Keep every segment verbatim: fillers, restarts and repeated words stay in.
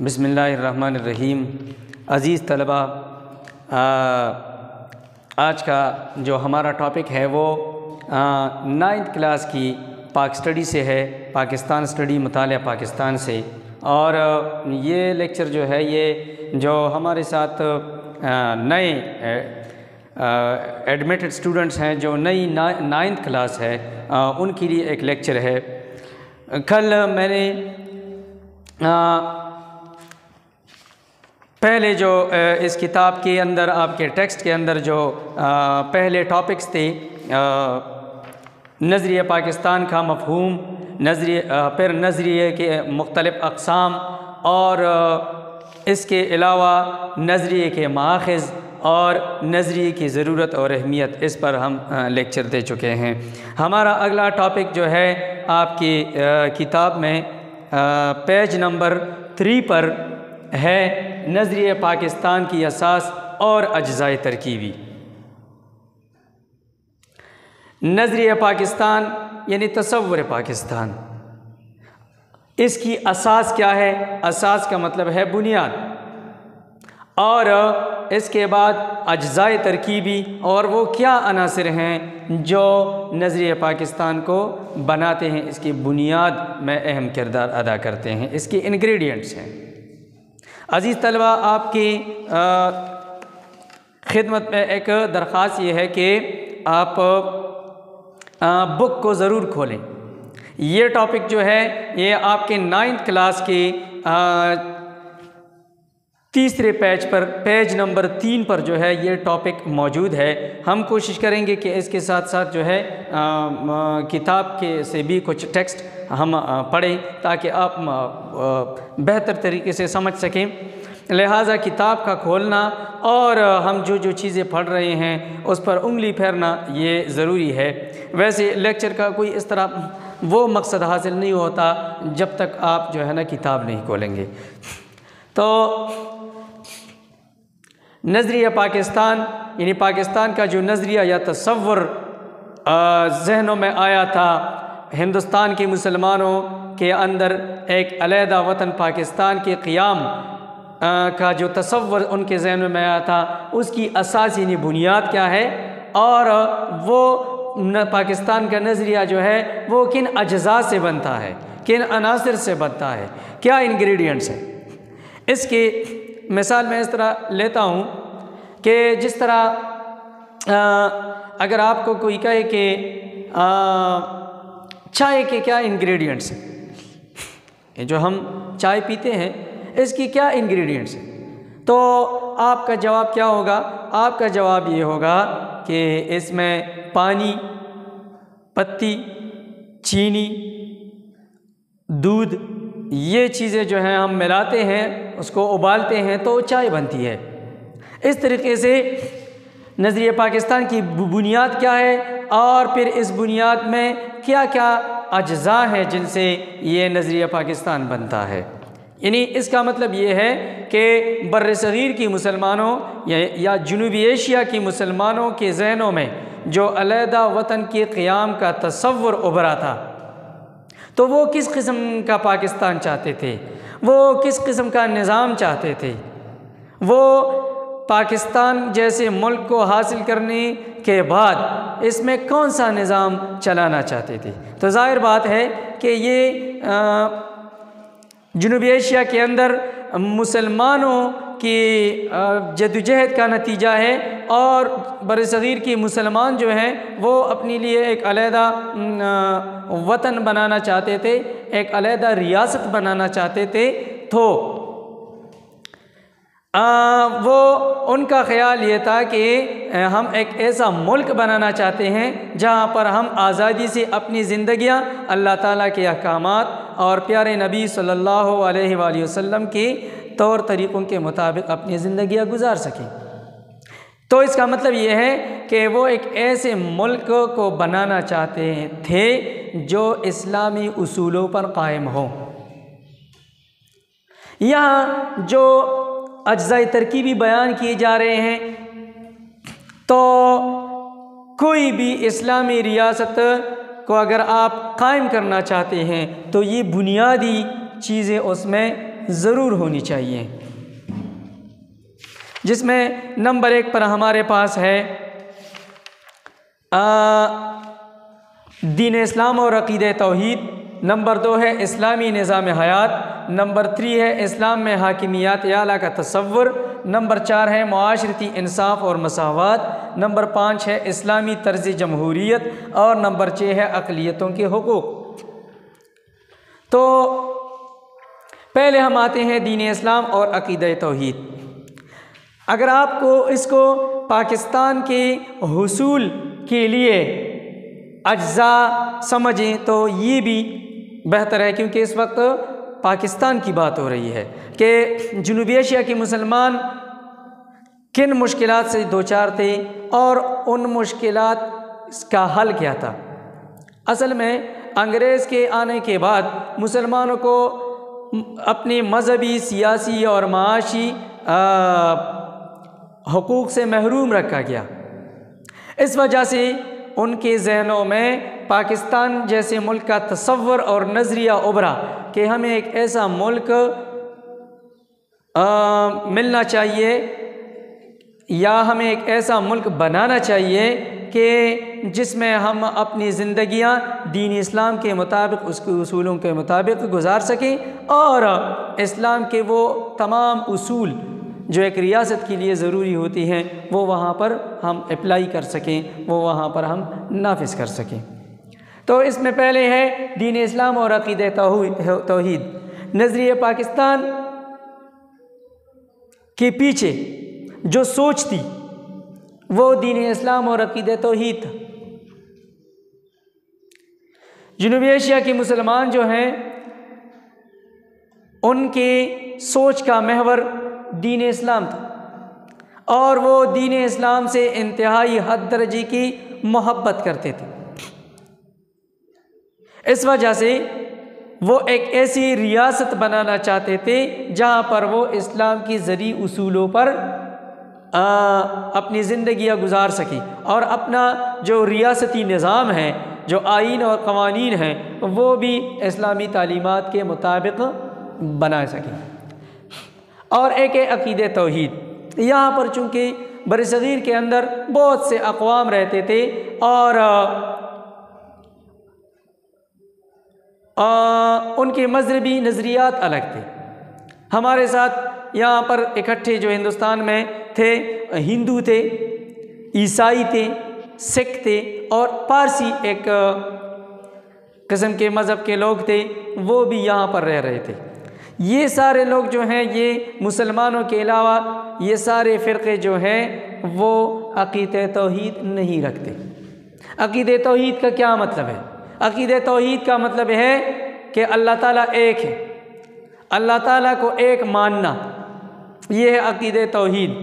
بسم اللہ الرحمن الرحیم۔ عزیز طلبہ، آج کا جو ہمارا ٹاپک ہے وہ نائنتھ کلاس کی پاک سٹڈی سے ہے، پاکستان سٹڈی، مطالعہ پاکستان سے۔ اور یہ لیکچر جو ہے یہ جو ہمارے ساتھ نئے ایڈمیٹڈ سٹوڈنٹس ہیں جو نئی نائنتھ کلاس ہے ان کے لیے ایک لیکچر ہے۔ کل میں نے پہلے جو اس کتاب کے اندر آپ کے ٹیکسٹ کے اندر جو پہلے ٹاپکس تھے، نظریہ پاکستان کا مفہوم، نظریہ پھر نظریے کے مختلف اقسام، اور اس کے علاوہ نظریے کے ماخذ اور نظریے کی ضرورت اور اہمیت، اس پر ہم لیکچر دے چکے ہیں۔ ہمارا اگلا ٹاپک جو ہے آپ کی کتاب میں پیج نمبر تھری پر ہے، نظریہ پاکستان کی اساس اور اجزائے ترکیبی۔ نظریہ پاکستان یعنی تصور پاکستان، اس کی اساس کیا ہے؟ اساس کا مطلب ہے بنیاد، اور اس کے بعد اجزائے ترکیبی، اور وہ کیا عناصر ہیں جو نظریہ پاکستان کو بناتے ہیں، اس کی بنیاد میں اہم کردار ادا کرتے ہیں، اس کے انگریڈینٹس ہیں۔ عزیز طلبہ، آپ کی خدمت میں ایک درخواست یہ ہے کہ آپ بک کو ضرور کھولیں۔ یہ ٹاپک جو ہے یہ آپ کے نائنتھ کلاس کے تیسرے پیج پر، پیج نمبر تین پر جو ہے یہ ٹاپک موجود ہے۔ ہم کوشش کریں گے کہ اس کے ساتھ ساتھ جو ہے کتاب کے سے بھی کچھ ٹیکسٹ ہم پڑھیں تاکہ آپ بہتر طریقے سے سمجھ سکیں۔ لہٰذا کتاب کا کھولنا اور ہم جو جو چیزیں پڑھ رہے ہیں اس پر انگلی پھیرنا یہ ضروری ہے۔ ویسے لیکچر کا کوئی اس طرح وہ مقصد حاصل نہیں ہوتا جب تک آپ جو ہے نا کتاب نہیں کھولیں گے۔ تو نظریہ پاکستان یعنی پاکستان کا جو نظریہ یا تصور ذہنوں میں آیا تھا، ہندوستان کے مسلمانوں کے اندر ایک علیحدہ وطن پاکستان کے قیام کا جو تصور ان کے ذہنوں میں آیا تھا، اس کی اساس یعنی بنیاد کیا ہے، اور وہ پاکستان کا نظریہ جو ہے وہ کن اجزاء سے بنتا ہے، کن عناصر سے بنتا ہے، کیا انگریڈینٹس ہیں۔ اس کی مثال میں اس طرح لیتا ہوں کہ جس طرح اگر آپ کو کوئی کہے کہ چائے کے کیا انگریڈینٹس ہیں، جو ہم چائے پیتے ہیں اس کی کیا انگریڈینٹس ہیں، تو آپ کا جواب کیا ہوگا؟ آپ کا جواب یہ ہوگا کہ اس میں پانی، پتی، چینی، دودھ، یہ چیزیں جو ہیں ہم ملاتے ہیں، اس کو ابالتے ہیں تو چائے بنتی ہے۔ اس طریقے سے نظریہ پاکستان کی بنیاد کیا ہے، اور پھر اس بنیاد میں کیا کیا اجزاء ہیں جن سے یہ نظریہ پاکستان بنتا ہے۔ یعنی اس کا مطلب یہ ہے کہ بر صغیر کی مسلمانوں یا جنوبی ایشیا کی مسلمانوں کے ذہنوں میں جو علیحدہ وطن کے قیام کا تصور ابھرا تھا، تو وہ کس قسم کا پاکستان چاہتے تھے، وہ کس قسم کا نظام چاہتے تھے، وہ پاکستان جیسے ملک کو حاصل کرنے کے بعد اس میں کون سا نظام چلانا چاہتے تھے۔ تو ظاہر بات ہے کہ یہ جنوبی ایشیا کے اندر مسلمانوں کی جدوجہد کا نتیجہ ہے، اور برصغیر کی مسلمان جو ہیں وہ اپنے لیے ایک علیحدہ وطن بنانا چاہتے تھے، ایک علیحدہ ریاست بنانا چاہتے تھے۔ تو وہ ان کا خیال یہ تھا کہ ہم ایک ایسا ملک بنانا چاہتے ہیں جہاں پر ہم آزادی سے اپنی زندگیاں اللہ تعالیٰ کے احکامات اور پیارے نبی صلی اللہ علیہ وآلہ وسلم کے طور طریقوں کے مطابق اپنی زندگیاں گزار سکیں۔ تو اس کا مطلب یہ ہے کہ وہ ایک ایسے ملک کو بنانا چاہتے تھے جو اسلامی اصولوں پر قائم ہو۔ یہاں جو اجزاء ترکیبی بیان کیے جا رہے ہیں، تو کوئی بھی اسلامی ریاست کو اگر آپ قائم کرنا چاہتے ہیں تو یہ بنیادی چیزیں اس میں ضرور ہونی چاہیے، جس میں نمبر ایک پر ہمارے پاس ہے دین اسلام اور عقیدہ توحید، نمبر دو ہے اسلامی نظام حیات، نمبر تھری ہے اسلام میں حاکمیت اعلیٰ کا تصور، نمبر چار ہے معاشرتی انصاف اور مساوات، نمبر پانچ ہے اسلامی طرز جمہوریت، اور نمبر چھ ہے اقلیتوں کے حقوق۔ تو پہلے ہم آتے ہیں دین اسلام اور عقیدہ توحید۔ اگر آپ کو اس کو پاکستان کے حصول کے لیے اجزاء سمجھیں تو یہ بھی بہتر ہے، کیونکہ اس وقت پاکستان کی بات ہو رہی ہے کہ جنوبی ایشیا کے مسلمان کن مشکلات سے دوچار تھے اور ان مشکلات کا حل کیا تھا۔ اصل میں انگریز کے آنے کے بعد مسلمانوں کو اپنی مذہبی، سیاسی اور معاشی حقوق سے محروم رکھا گیا۔ اس وجہ سے ان کے ذہنوں میں پاکستان جیسے ملک کا تصور اور نظریہ ابھرا کہ ہمیں ایک ایسا ملک ملنا چاہیے یا ہمیں ایک ایسا ملک بنانا چاہیے کہ جس میں ہم اپنی زندگیاں دین اسلام کے مطابق، اس کے اصولوں کے مطابق گزار سکیں، اور اسلام کے وہ تمام اصول جو ایک ریاست کے لیے ضروری ہوتی ہیں وہ وہاں پر ہم اپلائی کر سکیں، وہ وہاں پر ہم نافذ کر سکیں۔ تو اس میں پہلے ہے دین اسلام اور عقیدہ توحید۔ نظریہ پاکستان کے پیچھے جو سوچ تھی وہ دین اسلام اور عقیدہ توحید تھا۔ جنوبی ایشیا کے مسلمان جو ہیں ان کے سوچ کا محور دین اسلام تھا، اور وہ دین اسلام سے انتہائی حد درجے کی محبت کرتے تھے۔ اس وجہ سے وہ ایک ایسی ریاست بنانا چاہتے تھے جہاں پر وہ اسلام کی زرعی اصولوں پر اپنی زندگیاں گزار سکیں، اور اپنا جو ریاستی نظام ہے، جو آئین اور قوانین ہیں، وہ بھی اسلامی تعلیمات کے مطابق بنا سکیں۔ اور ایک ہے عقیدہ توحید۔ یہاں پر چونکہ برصغیر کے اندر بہت سے اقوام رہتے تھے اور ان کے مذہبی نظریات الگ تھے۔ ہمارے ساتھ یہاں پر اکٹھے جو ہندوستان میں تھے، ہندو تھے، عیسائی تھے، سکھ تھے، اور پارسی ایک قسم کے مذہب کے لوگ تھے، وہ بھی یہاں پر رہ رہے تھے۔ یہ سارے لوگ جو ہیں، یہ مسلمانوں کے علاوہ یہ سارے فرقے جو ہیں وہ عقیدہ توحید نہیں رکھتے۔ عقیدہ توحید کا کیا مطلب ہے؟ عقیدہ توحید کا مطلب ہے کہ اللہ تعالیٰ ایک ہے، اللہ تعالیٰ کو ایک ماننا، یہ ہے عقیدہ توحید۔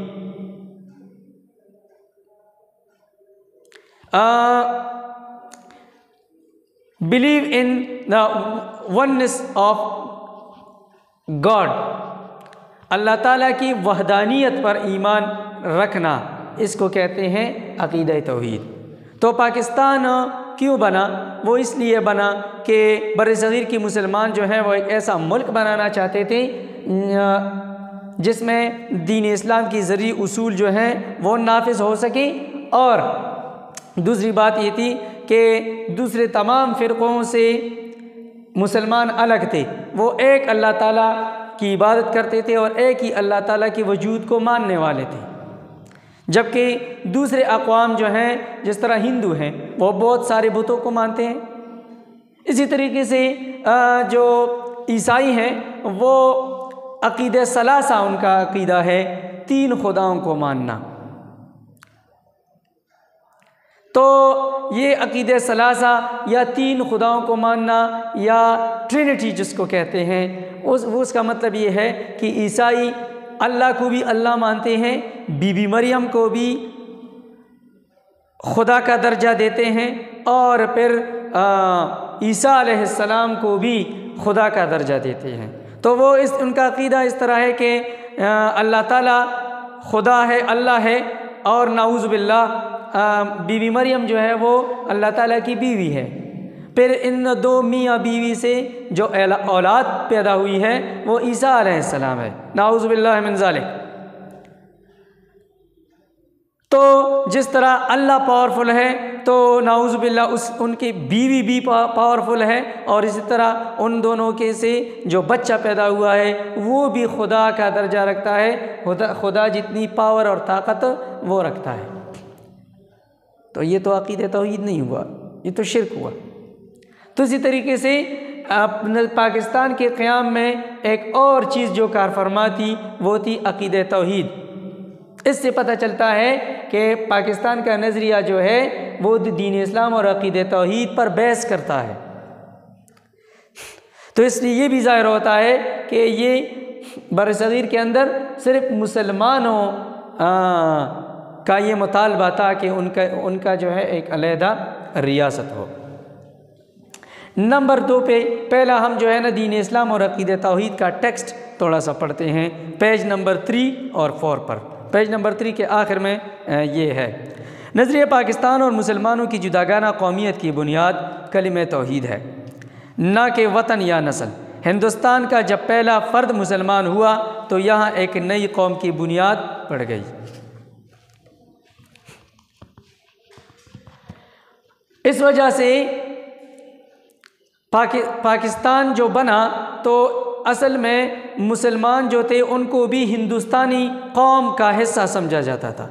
Believe in the oneness of God, اللہ تعالیٰ کی وحدانیت پر ایمان رکھنا، اس کو کہتے ہیں عقیدہ توحید۔ تو پاکستان کیوں بنا؟ وہ اس لیے بنا کہ برصغیر کے مسلمان جو ہیں وہ ایک ایسا ملک بنانا چاہتے تھے جس میں دین اسلام کی زرعی اصول جو ہیں وہ نافذ ہو سکیں، اور دوسری بات یہ تھی کہ دوسرے تمام فرقوں سے مسلمان الگ تھے، وہ ایک اللہ تعالیٰ کی عبادت کرتے تھے اور ایک ہی اللہ تعالیٰ کے وجود کو ماننے والے تھے، جبکہ دوسرے اقوام جو ہیں جس طرح ہندو ہیں وہ بہت سارے بتوں کو مانتے ہیں۔ اسی طریقے سے جو عیسائی ہیں وہ عقیدہ ثلاثہ ان کا عقیدہ ہے، تین خداؤں کو ماننا۔ تو یہ عقیدہ ثلاثہ یا تین خداؤں کو ماننا یا ٹرینٹی جس کو کہتے ہیں، اس اس کا مطلب یہ ہے کہ عیسائی اللہ کو بھی اللہ مانتے ہیں، بی بی مریم کو بھی خدا کا درجہ دیتے ہیں، اور پھر عیسیٰ علیہ السلام کو بھی خدا کا درجہ دیتے ہیں۔ تو وہ اس ان کا عقیدہ اس طرح ہے کہ اللہ تعالیٰ خدا ہے، اللہ ہے، اور نعوذ باللہ بی بی مریم جو ہے وہ اللہ تعالیٰ کی بیوی ہے۔ پھر ان دو میاں بیوی سے جو اولاد پیدا ہوئی ہے وہ عیسیٰ علیہ السلام ہے، نعوذ باللہ من ذالک۔ تو جس طرح اللہ پاورفل ہے تو نعوذ باللہ اس ان کی بیوی بھی پاورفل ہے، اور اسی طرح ان دونوں کے سے جو بچہ پیدا ہوا ہے وہ بھی خدا کا درجہ رکھتا ہے، خدا خدا جتنی پاور اور طاقت وہ رکھتا ہے۔ تو یہ تو عقیدہ توحید نہیں ہوا، یہ تو شرک ہوا۔ تو اسی طریقے سے پاکستان کے قیام میں ایک اور چیز جو کار فرما تھی وہ تھی عقیدہ توحید۔ اس سے پتہ چلتا ہے کہ پاکستان کا نظریہ جو ہے وہ دین اسلام اور عقیدہ توحید پر بحث کرتا ہے۔ تو اس لیے یہ بھی ظاہر ہوتا ہے کہ یہ بر صغیر کے اندر صرف مسلمانوں کا یہ مطالبہ تھا کہ ان کا ان کا جو ہے ایک علیحدہ ریاست ہو۔ نمبر دو پہ پہلا ہم جو ہے نا دین اسلام اور عقیدہ توحید کا ٹیکسٹ تھوڑا سا پڑھتے ہیں، پیج نمبر تھری اور فور پر۔ پیج نمبر تھری کے آخر میں یہ ہے، نظریہ پاکستان اور مسلمانوں کی جداگانہ قومیت کی بنیاد کلمہ توحید ہے، نہ کہ وطن یا نسل۔ ہندوستان کا جب پہلا فرد مسلمان ہوا تو یہاں ایک نئی قوم کی بنیاد پڑ گئی۔ اس وجہ سے پاکستان جو بنا تو اصل میں مسلمان جو تھے ان کو بھی ہندوستانی قوم کا حصہ سمجھا جاتا تھا،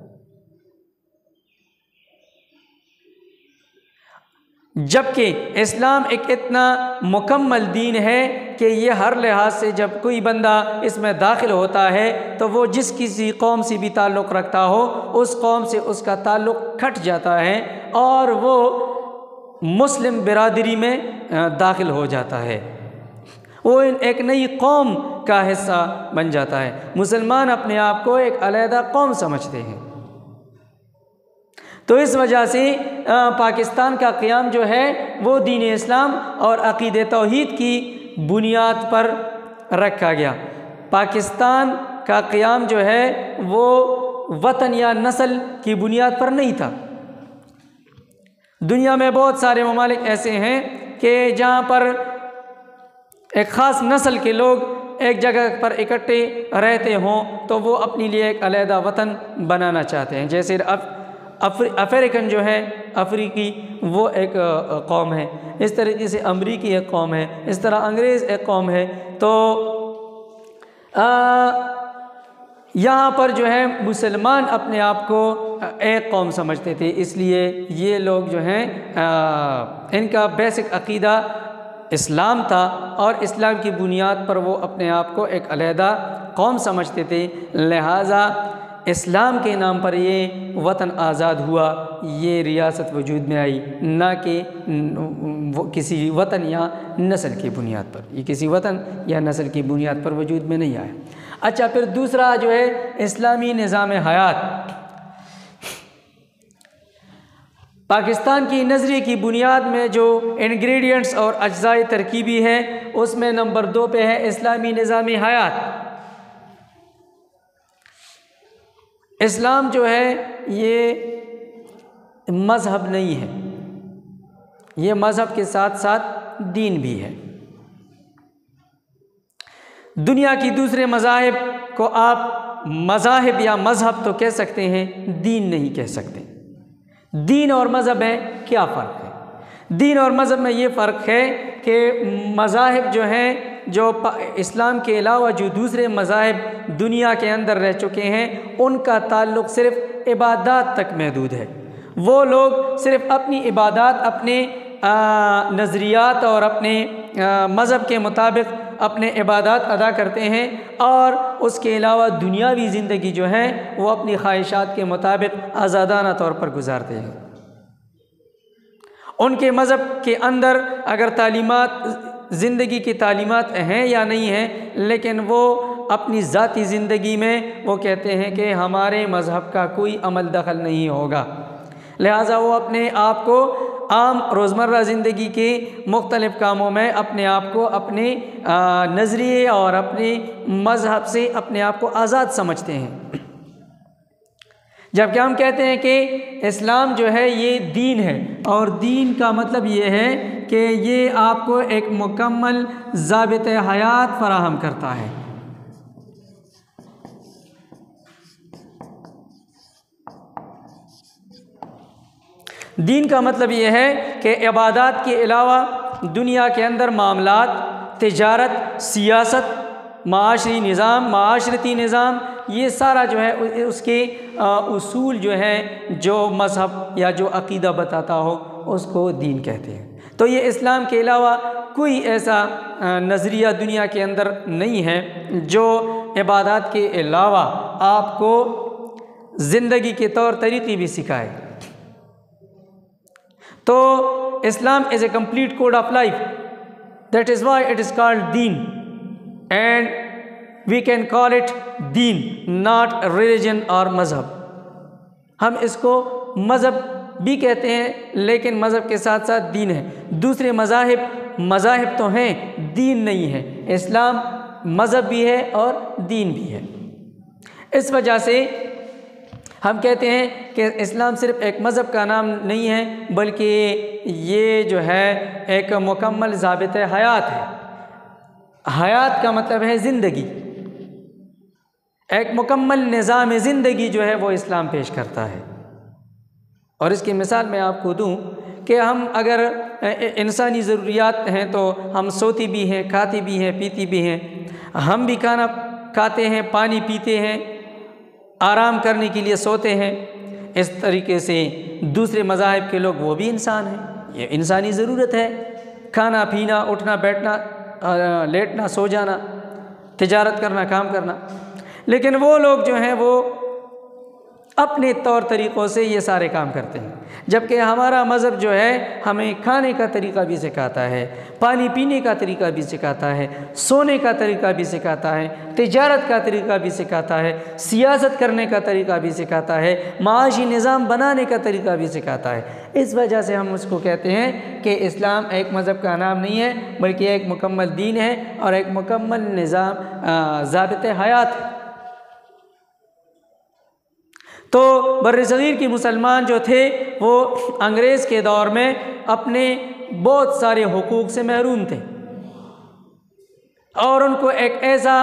جبکہ اسلام ایک اتنا مکمل دین ہے کہ یہ ہر لحاظ سے جب کوئی بندہ اس میں داخل ہوتا ہے تو وہ جس کسی قوم سے بھی تعلق رکھتا ہو اس قوم سے اس کا تعلق کھٹ جاتا ہے اور وہ مسلم برادری میں داخل ہو جاتا ہے، وہ ایک نئی قوم کا حصہ بن جاتا ہے۔ مسلمان اپنے آپ کو ایک علیحدہ قوم سمجھتے ہیں۔ تو اس وجہ سے پاکستان کا قیام جو ہے وہ دین اسلام اور عقیدہ توحید کی بنیاد پر رکھا گیا۔ پاکستان کا قیام جو ہے وہ وطن یا نسل کی بنیاد پر نہیں تھا۔ دنیا میں بہت سارے ممالک ایسے ہیں کہ جہاں پر ایک خاص نسل کے لوگ ایک جگہ پر اکٹھے رہتے ہوں تو وہ اپنے لیے ایک علیحدہ وطن بنانا چاہتے ہیں، جیسے افریقن جو ہے افریقی وہ ایک قوم ہے، اس طریقے سے امریکی ایک قوم ہے، اس طرح انگریز ایک قوم ہے۔ تو یہاں پر جو ہے مسلمان اپنے آپ کو ایک قوم سمجھتے تھے، اس لیے یہ لوگ جو ہیں ان کا بیسک عقیدہ اسلام تھا اور اسلام کی بنیاد پر وہ اپنے آپ کو ایک علیحدہ قوم سمجھتے تھے، لہٰذا اسلام کے نام پر یہ وطن آزاد ہوا، یہ ریاست وجود میں آئی، نہ کہ کسی وطن یا نسل کی بنیاد پر، یہ کسی وطن یا نسل کی بنیاد پر وجود میں نہیں آیا۔ اچھا، پھر دوسرا جو ہے اسلامی نظام حیات۔ پاکستان کی نظریے کی بنیاد میں جو انگریڈینٹس اور اجزاء ترکیبی ہے اس میں نمبر دو پہ ہے اسلامی نظام حیات۔ اسلام جو ہے یہ مذہب نہیں ہے، یہ مذہب کے ساتھ ساتھ دین بھی ہے۔ دنیا کی دوسرے مذاہب کو آپ مذاہب یا مذہب تو کہہ سکتے ہیں، دین نہیں کہہ سکتے۔ دین اور مذہب میں کیا فرق ہے؟ دین اور مذہب میں یہ فرق ہے کہ مذاہب جو ہیں، جو اسلام کے علاوہ جو دوسرے مذاہب دنیا کے اندر رہ چکے ہیں، ان کا تعلق صرف عبادات تک محدود ہے۔ وہ لوگ صرف اپنی عبادات اپنے نظریات اور اپنے مذہب کے مطابق اپنے عبادات ادا کرتے ہیں، اور اس کے علاوہ دنیاوی زندگی جو ہے وہ اپنی خواہشات کے مطابق آزادانہ طور پر گزارتے ہیں۔ ان کے مذہب کے اندر اگر تعلیمات زندگی کی تعلیمات ہیں یا نہیں ہیں، لیکن وہ اپنی ذاتی زندگی میں وہ کہتے ہیں کہ ہمارے مذہب کا کوئی عمل دخل نہیں ہوگا، لہٰذا وہ اپنے آپ کو عام روزمرہ زندگی کے مختلف کاموں میں اپنے آپ کو اپنے نظریے اور اپنے مذہب سے اپنے آپ کو آزاد سمجھتے ہیں۔ جبکہ ہم کہتے ہیں کہ اسلام جو ہے یہ دین ہے، اور دین کا مطلب یہ ہے کہ یہ آپ کو ایک مکمل ضابط حیات فراہم کرتا ہے۔ دین کا مطلب یہ ہے کہ عبادات کے علاوہ دنیا کے اندر معاملات، تجارت، سیاست، معاشری نظام، معاشرتی نظام، یہ سارا جو ہے اس کے اصول جو ہے جو مذہب یا جو عقیدہ بتاتا ہو اس کو دین کہتے ہیں۔ تو یہ اسلام کے علاوہ کوئی ایسا نظریہ دنیا کے اندر نہیں ہے جو عبادات کے علاوہ آپ کو زندگی کے طور طریقے بھی سکھائے۔ تو اسلام is a complete code of life. That is why it is called deen, and we can call it deen, not religion or مذہب۔ ہم اس کو مذہب بھی کہتے ہیں لیکن مذہب کے ساتھ ساتھ دین ہے۔ دوسرے مذاہب مذاہب تو ہیں، دین نہیں ہے۔ اسلام مذہب بھی ہے اور دین بھی ہے۔ اس وجہ سے ہم کہتے ہیں کہ اسلام صرف ایک مذہب کا نام نہیں ہے بلکہ یہ جو ہے ایک مکمل ضابط حیات ہے۔ حیات کا مطلب ہے زندگی، ایک مکمل نظام زندگی جو ہے وہ اسلام پیش کرتا ہے۔ اور اس کی مثال میں آپ کو دوں کہ ہم اگر انسانی ضروریات ہیں تو ہم سوتے بھی ہیں، کھاتے بھی ہیں، پیتے بھی ہیں۔ ہم بھی کھانا کھاتے ہیں، پانی پیتے ہیں، آرام کرنے کے لیے سوتے ہیں۔ اس طریقے سے دوسرے مذاہب کے لوگ وہ بھی انسان ہیں، یہ انسانی ضرورت ہے، کھانا پینا، اٹھنا بیٹھنا، لیٹنا سو جانا، تجارت کرنا، کام کرنا۔ لیکن وہ لوگ جو ہیں وہ اپنے طور طریقوں سے یہ سارے کام کرتے ہیں، جبکہ ہمارا مذہب جو ہے ہمیں کھانے کا طریقہ بھی سکھاتا ہے، پانی پینے کا طریقہ بھی سکھاتا ہے، سونے کا طریقہ بھی سکھاتا ہے، تجارت کا طریقہ بھی سکھاتا ہے، سیاست کرنے کا طریقہ بھی سکھاتا ہے، معاشی نظام بنانے کا طریقہ بھی سکھاتا ہے۔ اس وجہ سے ہم اس کو کہتے ہیں کہ اسلام ایک مذہب کا نام نہیں ہے بلکہ ایک مکمل دین ہے اور ایک مکمل نظام ضابط حیات ہے۔ تو برصغیر کی مسلمان جو تھے وہ انگریز کے دور میں اپنے بہت سارے حقوق سے محروم تھے، اور ان کو ایک ایسا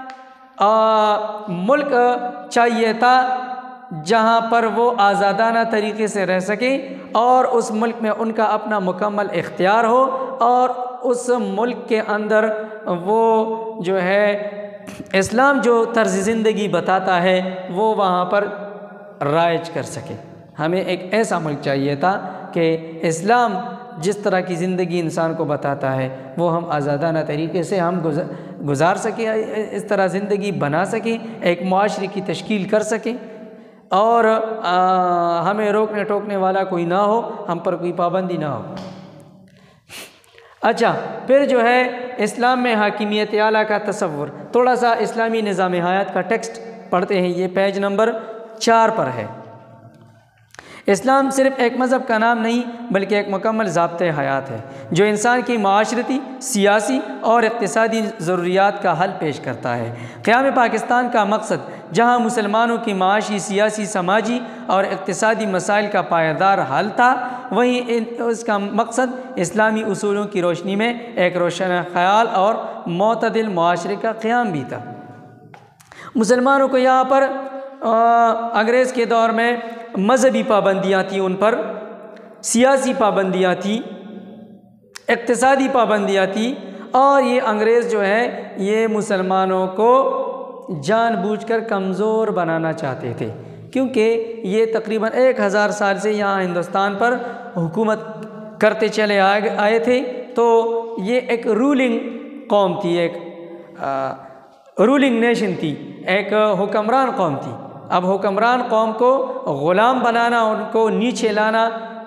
ملک چاہیے تھا جہاں پر وہ آزادانہ طریقے سے رہ سکیں اور اس ملک میں ان کا اپنا مکمل اختیار ہو، اور اس ملک کے اندر وہ جو ہے اسلام جو طرز زندگی بتاتا ہے وہ وہاں پر رائج کر سکے۔ ہمیں ایک ایسا ملک چاہیے تھا کہ اسلام جس طرح کی زندگی انسان کو بتاتا ہے وہ ہم آزادانہ طریقے سے ہم گزار سکیں، اس طرح زندگی بنا سکیں، ایک معاشرے کی تشکیل کر سکیں، اور ہمیں روکنے ٹوکنے والا کوئی نہ ہو، ہم پر کوئی پابندی نہ ہو۔ اچھا، پھر جو ہے اسلام میں حاکمیت اعلیٰ کا تصور، تھوڑا سا اسلامی نظام حیات کا ٹیکسٹ پڑھتے ہیں، یہ پیج نمبر چار پر ہے۔ اسلام صرف ایک مذہب کا نام نہیں بلکہ ایک مکمل ضابطۂ حیات ہے جو انسان کی معاشرتی، سیاسی اور اقتصادی ضروریات کا حل پیش کرتا ہے۔ قیام پاکستان کا مقصد جہاں مسلمانوں کی معاشی، سیاسی، سماجی اور اقتصادی مسائل کا پائیدار حل تھا، وہیں اس کا مقصد اسلامی اصولوں کی روشنی میں ایک روشن خیال اور معتدل معاشرے کا قیام بھی تھا۔ مسلمانوں کو یہاں پر انگریز کے دور میں مذہبی پابندیاں تھیں، ان پر سیاسی پابندیاں تھیں، اقتصادی پابندیاں تھیں، اور یہ انگریز جو ہے یہ مسلمانوں کو جان بوجھ کر کمزور بنانا چاہتے تھے، کیونکہ یہ تقریباً ایک ہزار سال سے یہاں ہندوستان پر حکومت کرتے چلے آئے تھے۔ تو یہ ایک رولنگ قوم تھی، ایک رولنگ نیشن تھی، ایک حکمران قوم تھی۔ اب حکمران قوم کو غلام بنانا، ان کو نیچے لانا،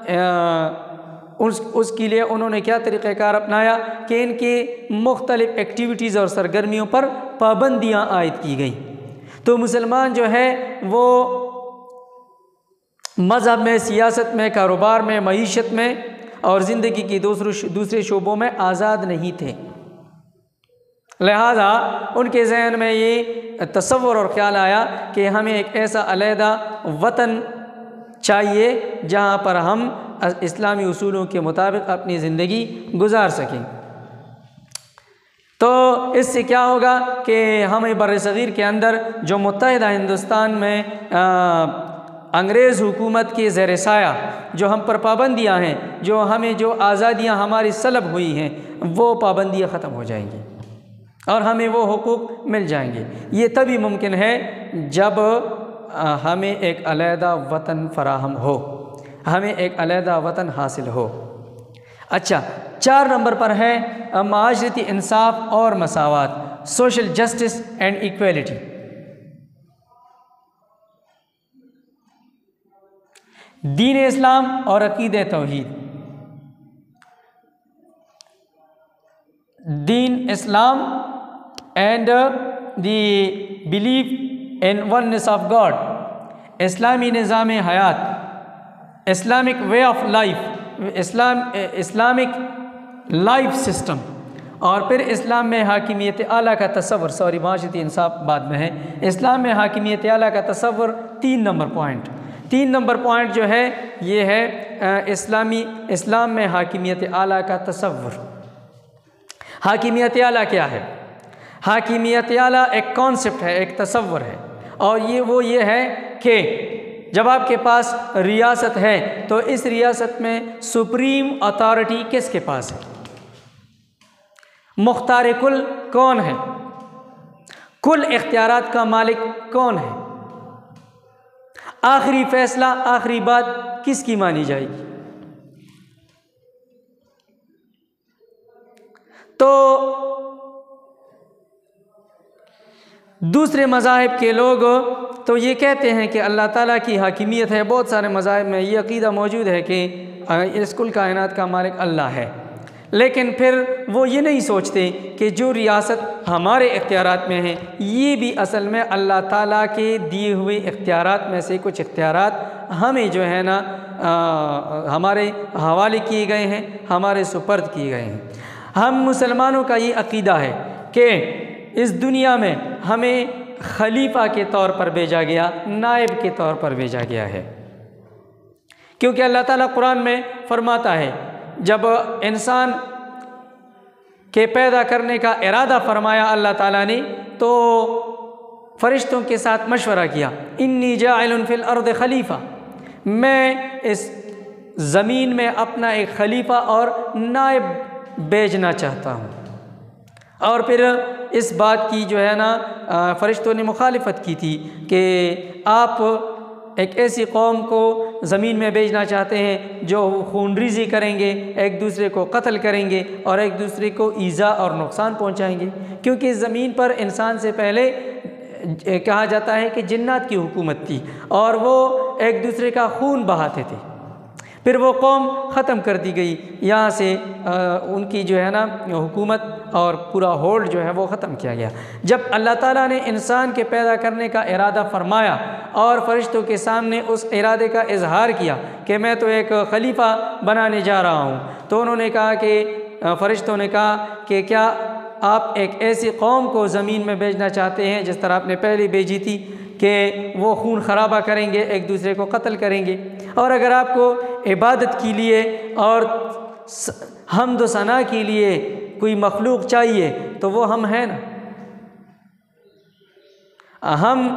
اس اس کے لیے انہوں نے کیا طریقہ کار اپنایا کہ ان کے مختلف ایکٹیویٹیز اور سرگرمیوں پر پابندیاں عائد کی گئیں۔ تو مسلمان جو ہے وہ مذہب میں، سیاست میں، کاروبار میں، معیشت میں اور زندگی کے دوسرے دوسرے شعبوں میں آزاد نہیں تھے۔ لہذا ان کے ذہن میں یہ تصور اور خیال آیا کہ ہمیں ایک ایسا علیحدہ وطن چاہیے جہاں پر ہم اسلامی اصولوں کے مطابق اپنی زندگی گزار سکیں۔ تو اس سے کیا ہوگا کہ ہمیں بر صغیر کے اندر جو متحدہ ہندوستان میں انگریز حکومت کے زیر سایہ جو ہم پر پابندیاں ہیں، جو ہمیں جو آزادیاں ہماری سلب ہوئی ہیں، وہ پابندیاں ختم ہو جائیں گی اور ہمیں وہ حقوق مل جائیں گے۔ یہ تبھی ممکن ہے جب ہمیں ایک علیحدہ وطن فراہم ہو، ہمیں ایک علیحدہ وطن حاصل ہو۔ اچھا، چار نمبر پر ہے معاشرتی انصاف اور مساوات، سوشل جسٹس اینڈ ایکویلٹی۔ دین اسلام اور عقیدہ توحید۔ دین اسلام and the belief in oneness of God, اسلامی نظام حیات، اسلامک وے آف لائف، اسلام اسلامک لائف سسٹم، اور پھر اسلام میں حاکمیت اعلیٰ کا تصور، سوری معاشرتی انصاف بعد میں ہے، اسلام میں حاکمیت اعلیٰ کا تصور تین نمبر پوائنٹ۔ تین نمبر پوائنٹ جو ہے یہ ہے اسلامی اسلام میں حاکمیت اعلیٰ کا تصور۔ حاکمیت اعلیٰ کیا ہے؟ حاکمیت اعلیٰ ایک کانسیپٹ ہے، ایک تصور ہے، اور یہ وہ یہ ہے کہ جب آپ کے پاس ریاست ہے تو اس ریاست میں سپریم اتھارٹی کس کے پاس ہے؟ مختار کل کون ہے؟ کل اختیارات کا مالک کون ہے؟ آخری فیصلہ، آخری بات کس کی مانی جائے گی؟ تو دوسرے مذاہب کے لوگ تو یہ کہتے ہیں کہ اللہ تعالیٰ کی حاکمیت ہے، بہت سارے مذاہب میں یہ عقیدہ موجود ہے کہ اس کل کائنات کا مالک اللہ ہے، لیکن پھر وہ یہ نہیں سوچتے کہ جو ریاست ہمارے اختیارات میں ہیں یہ بھی اصل میں اللہ تعالیٰ کے دیے ہوئے اختیارات میں سے کچھ اختیارات ہمیں جو ہے نا ہمارے حوالے کیے گئے ہیں، ہمارے سپرد کیے گئے ہیں۔ ہم مسلمانوں کا یہ عقیدہ ہے کہ اس دنیا میں ہمیں خلیفہ کے طور پر بھیجا گیا، نائب کے طور پر بھیجا گیا ہے، کیونکہ اللہ تعالیٰ قرآن میں فرماتا ہے جب انسان کے پیدا کرنے کا ارادہ فرمایا اللہ تعالیٰ نے تو فرشتوں کے ساتھ مشورہ کیا، انی جاعل فی الارض خلیفہ، میں اس زمین میں اپنا ایک خلیفہ اور نائب بھیجنا چاہتا ہوں۔ اور پھر اس بات کی جو ہے نا فرشتوں نے مخالفت کی تھی کہ آپ ایک ایسی قوم کو زمین میں بھیجنا چاہتے ہیں جو خون ریزی کریں گے، ایک دوسرے کو قتل کریں گے اور ایک دوسرے کو ایذا اور نقصان پہنچائیں گے، کیونکہ زمین پر انسان سے پہلے کہا جاتا ہے کہ جنات کی حکومت تھی اور وہ ایک دوسرے کا خون بہاتے تھے۔ پھر وہ قوم ختم کر دی گئی، یہاں سے ان کی جو ہے نا حکومت اور پورا ہولڈ جو ہے وہ ختم کیا گیا۔ جب اللہ تعالیٰ نے انسان کے پیدا کرنے کا ارادہ فرمایا اور فرشتوں کے سامنے اس ارادے کا اظہار کیا کہ میں تو ایک خلیفہ بنانے جا رہا ہوں، تو انہوں نے کہا کہ فرشتوں نے کہا کہ کیا آپ ایک ایسی قوم کو زمین میں بھیجنا چاہتے ہیں جس طرح آپ نے پہلے بھیجی تھی کہ وہ خون خرابہ کریں گے، ایک دوسرے کو قتل کریں گے، اور اگر آپ کو عبادت کے لیے اور حمد و ثنا کے لیے کوئی مخلوق چاہیے تو وہ ہم ہیں نا، ہم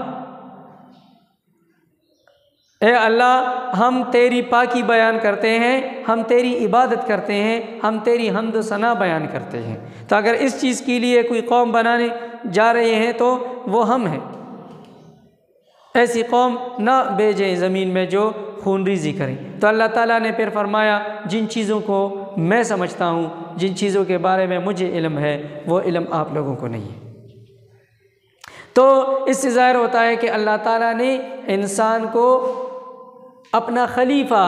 اے اللہ ہم تیری پاکی بیان کرتے ہیں، ہم تیری عبادت کرتے ہیں، ہم تیری حمد و ثنا بیان کرتے ہیں، تو اگر اس چیز کے لیے کوئی قوم بنانے جا رہے ہیں تو وہ ہم ہیں۔ ایسی قوم نہ بھیجیں زمین میں جو خون ریزی کریں۔ تو اللہ تعالیٰ نے پھر فرمایا جن چیزوں کو میں سمجھتا ہوں، جن چیزوں کے بارے میں مجھے علم ہے، وہ علم آپ لوگوں کو نہیں ہے۔ تو اس سے ظاہر ہوتا ہے کہ اللہ تعالیٰ نے انسان کو اپنا خلیفہ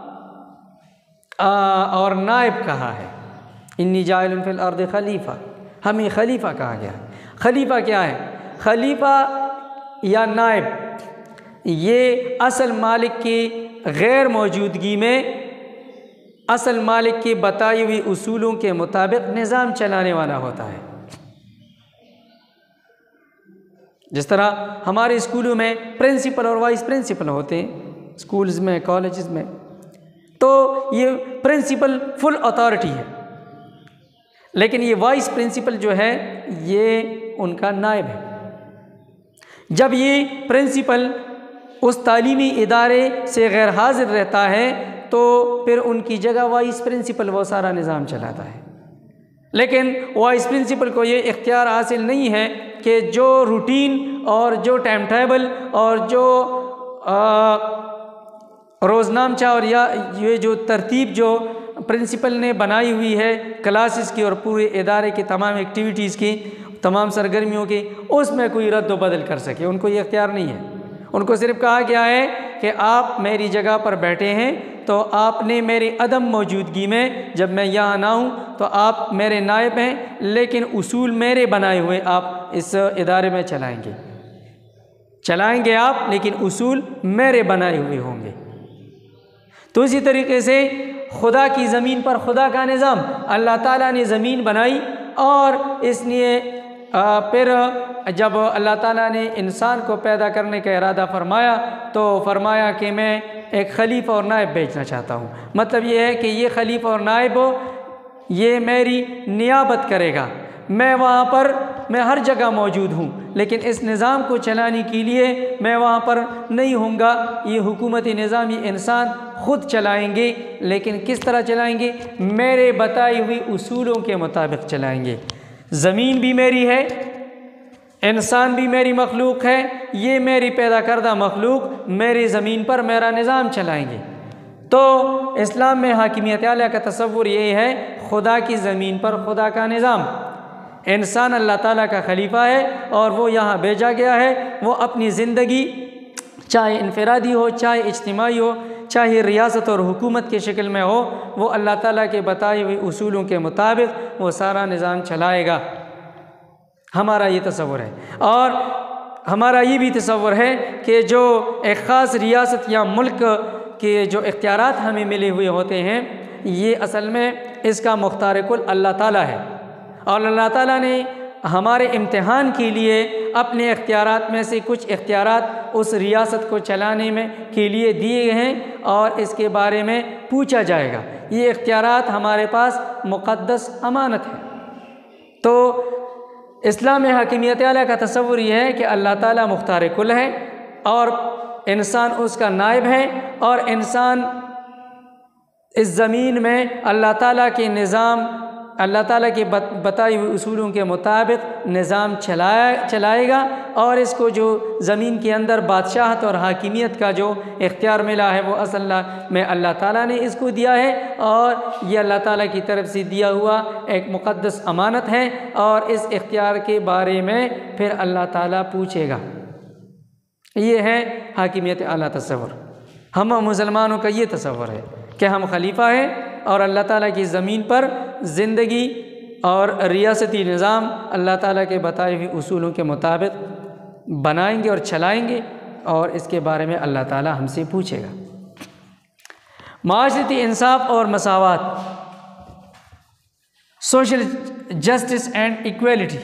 اور نائب کہا ہے، انی جاعل فی الارض خلیفہ، ہمیں خلیفہ کہا گیا ہے۔ خلیفہ کیا ہے؟ خلیفہ یا نائب یہ اصل مالک کی غیر موجودگی میں اصل مالک کے بتائی ہوئی اصولوں کے مطابق نظام چلانے والا ہوتا ہے۔ جس طرح ہمارے اسکولوں میں پرنسپل اور وائس پرنسپل ہوتے ہیں، اسکولز میں، کالجز میں، تو یہ پرنسپل فل اتھارٹی ہے، لیکن یہ وائس پرنسپل جو ہے یہ ان کا نائب ہے۔ جب یہ پرنسپل اس تعلیمی ادارے سے غیر حاضر رہتا ہے تو پھر ان کی جگہ وائس پرنسپل وہ سارا نظام چلاتا ہے، لیکن وائس پرنسپل کو یہ اختیار حاصل نہیں ہے کہ جو روٹین اور جو ٹائم ٹیبل اور جو روزنامچہ اور یا یہ جو ترتیب جو پرنسپل نے بنائی ہوئی ہے کلاسز کی اور پورے ادارے کی تمام ایکٹیویٹیز کی، تمام سرگرمیوں کی، اس میں کوئی رد و بدل کر سکے، ان کو یہ اختیار نہیں ہے۔ ان کو صرف کہا گیا ہے کہ آپ میری جگہ پر بیٹھے ہیں تو آپ نے میری عدم موجودگی میں، جب میں یہاں نہ ہوں تو آپ میرے نائب ہیں، لیکن اصول میرے بنائے ہوئے آپ اس ادارے میں چلائیں گے چلائیں گے آپ لیکن اصول میرے بنائے ہوئے ہوں گے۔ تو اسی طریقے سے خدا کی زمین پر خدا کا نظام، اللہ تعالیٰ نے زمین بنائی اور اس لیے پھر جب اللہ تعالیٰ نے انسان کو پیدا کرنے کا ارادہ فرمایا تو فرمایا کہ میں ایک خلیفہ اور نائب بھیجنا چاہتا ہوں۔ مطلب یہ ہے کہ یہ خلیفہ اور نائب یہ میری نیابت کرے گا، میں وہاں پر میں ہر جگہ موجود ہوں، لیکن اس نظام کو چلانے کے لیے میں وہاں پر نہیں ہوں گا۔ یہ حکومتی نظام یہ انسان خود چلائیں گے، لیکن کس طرح چلائیں گے؟ میرے بتائی ہوئی اصولوں کے مطابق چلائیں گے۔ زمین بھی میری ہے، انسان بھی میری مخلوق ہے، یہ میری پیدا کردہ مخلوق میری زمین پر میرا نظام چلائیں گے۔ تو اسلام میں حاکمیت عالیہ کا تصور یہ ہے، خدا کی زمین پر خدا کا نظام، انسان اللہ تعالیٰ کا خلیفہ ہے اور وہ یہاں بھیجا گیا ہے، وہ اپنی زندگی چاہے انفرادی ہو، چاہے اجتماعی ہو، چاہے ریاست اور حکومت کی شکل میں ہو، وہ اللہ تعالیٰ کے بتائے ہوئے اصولوں کے مطابق وہ سارا نظام چلائے گا۔ ہمارا یہ تصور ہے، اور ہمارا یہ بھی تصور ہے کہ جو ایک خاص ریاست یا ملک کے جو اختیارات ہمیں ملے ہوئے ہوتے ہیں، یہ اصل میں اس کا مختار کل اللہ تعالیٰ ہے، اور اللہ تعالیٰ نے ہمارے امتحان کے لیے اپنے اختیارات میں سے کچھ اختیارات اس ریاست کو چلانے میں کے لیے دیے ہیں، اور اس کے بارے میں پوچھا جائے گا۔ یہ اختیارات ہمارے پاس مقدس امانت ہے۔ تو اسلام میں حاکمیت عالیہ کا تصور یہ ہے کہ اللہ تعالیٰ مختار کل ہے اور انسان اس کا نائب ہے، اور انسان اس زمین میں اللہ تعالیٰ کے نظام، اللہ تعالیٰ کے بتائی ہوئی اصولوں کے مطابق نظام چلائے چلائے گا، اور اس کو جو زمین کے اندر بادشاہت اور حاکمیت کا جو اختیار ملا ہے وہ اصل میں اللہ تعالیٰ نے اس کو دیا ہے، اور یہ اللہ تعالیٰ کی طرف سے دیا ہوا ایک مقدس امانت ہے، اور اس اختیار کے بارے میں پھر اللہ تعالیٰ پوچھے گا۔ یہ ہے حاکمیت اعلیٰ تصور۔ ہم مسلمانوں کا یہ تصور ہے کہ ہم خلیفہ ہیں اور اللہ تعالیٰ کی زمین پر زندگی اور ریاستی نظام اللہ تعالیٰ کے بتائے ہوئے اصولوں کے مطابق بنائیں گے اور چلائیں گے، اور اس کے بارے میں اللہ تعالیٰ ہم سے پوچھے گا۔ معاشرتی انصاف اور مساوات، سوشل جسٹس اینڈ ایکویلٹی۔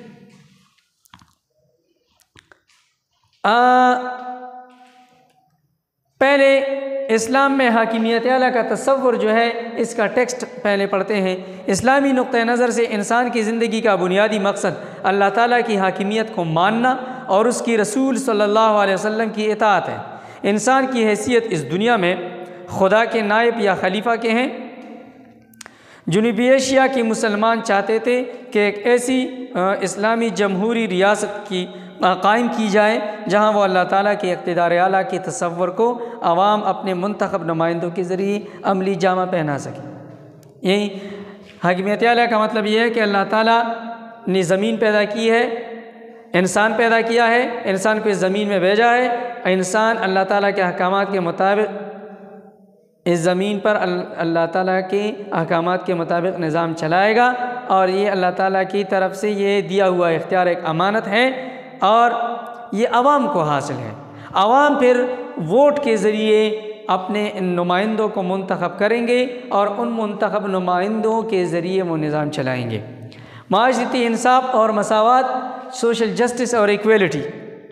پہلے اسلام میں حاکمیت اعلیٰ کا تصور جو ہے اس کا ٹیکسٹ پہلے پڑھتے ہیں۔ اسلامی نقطہ نظر سے انسان کی زندگی کا بنیادی مقصد اللہ تعالیٰ کی حاکمیت کو ماننا اور اس کی رسول صلی اللہ علیہ وسلم کی اطاعت ہے۔ انسان کی حیثیت اس دنیا میں خدا کے نائب یا خلیفہ کے ہیں۔ جنوبی ایشیا کے مسلمان چاہتے تھے کہ ایک ایسی اسلامی جمہوری ریاست کی قائم کی جائے جہاں وہ اللہ تعالیٰ کے اقتدار اعلیٰ کے تصور کو عوام اپنے منتخب نمائندوں کے ذریعے عملی جامہ پہنا سکیں۔ یہی حاکمیت اعلیٰ کا مطلب یہ ہے کہ اللہ تعالیٰ نے زمین پیدا کی ہے، انسان پیدا کیا ہے، انسان کو اس زمین میں بھیجا ہے، انسان اللہ تعالیٰ کے احکامات کے مطابق اس زمین پر اللہ تعالیٰ کے احکامات کے مطابق نظام چلائے گا، اور یہ اللہ تعالیٰ کی طرف سے یہ دیا ہوا اختیار ایک امانت ہے، اور یہ عوام کو حاصل ہے۔ عوام پھر ووٹ کے ذریعے اپنے نمائندوں کو منتخب کریں گے، اور ان منتخب نمائندوں کے ذریعے وہ نظام چلائیں گے۔ معاشرتی انصاف اور مساوات، سوشل جسٹس اور ایکویلٹی۔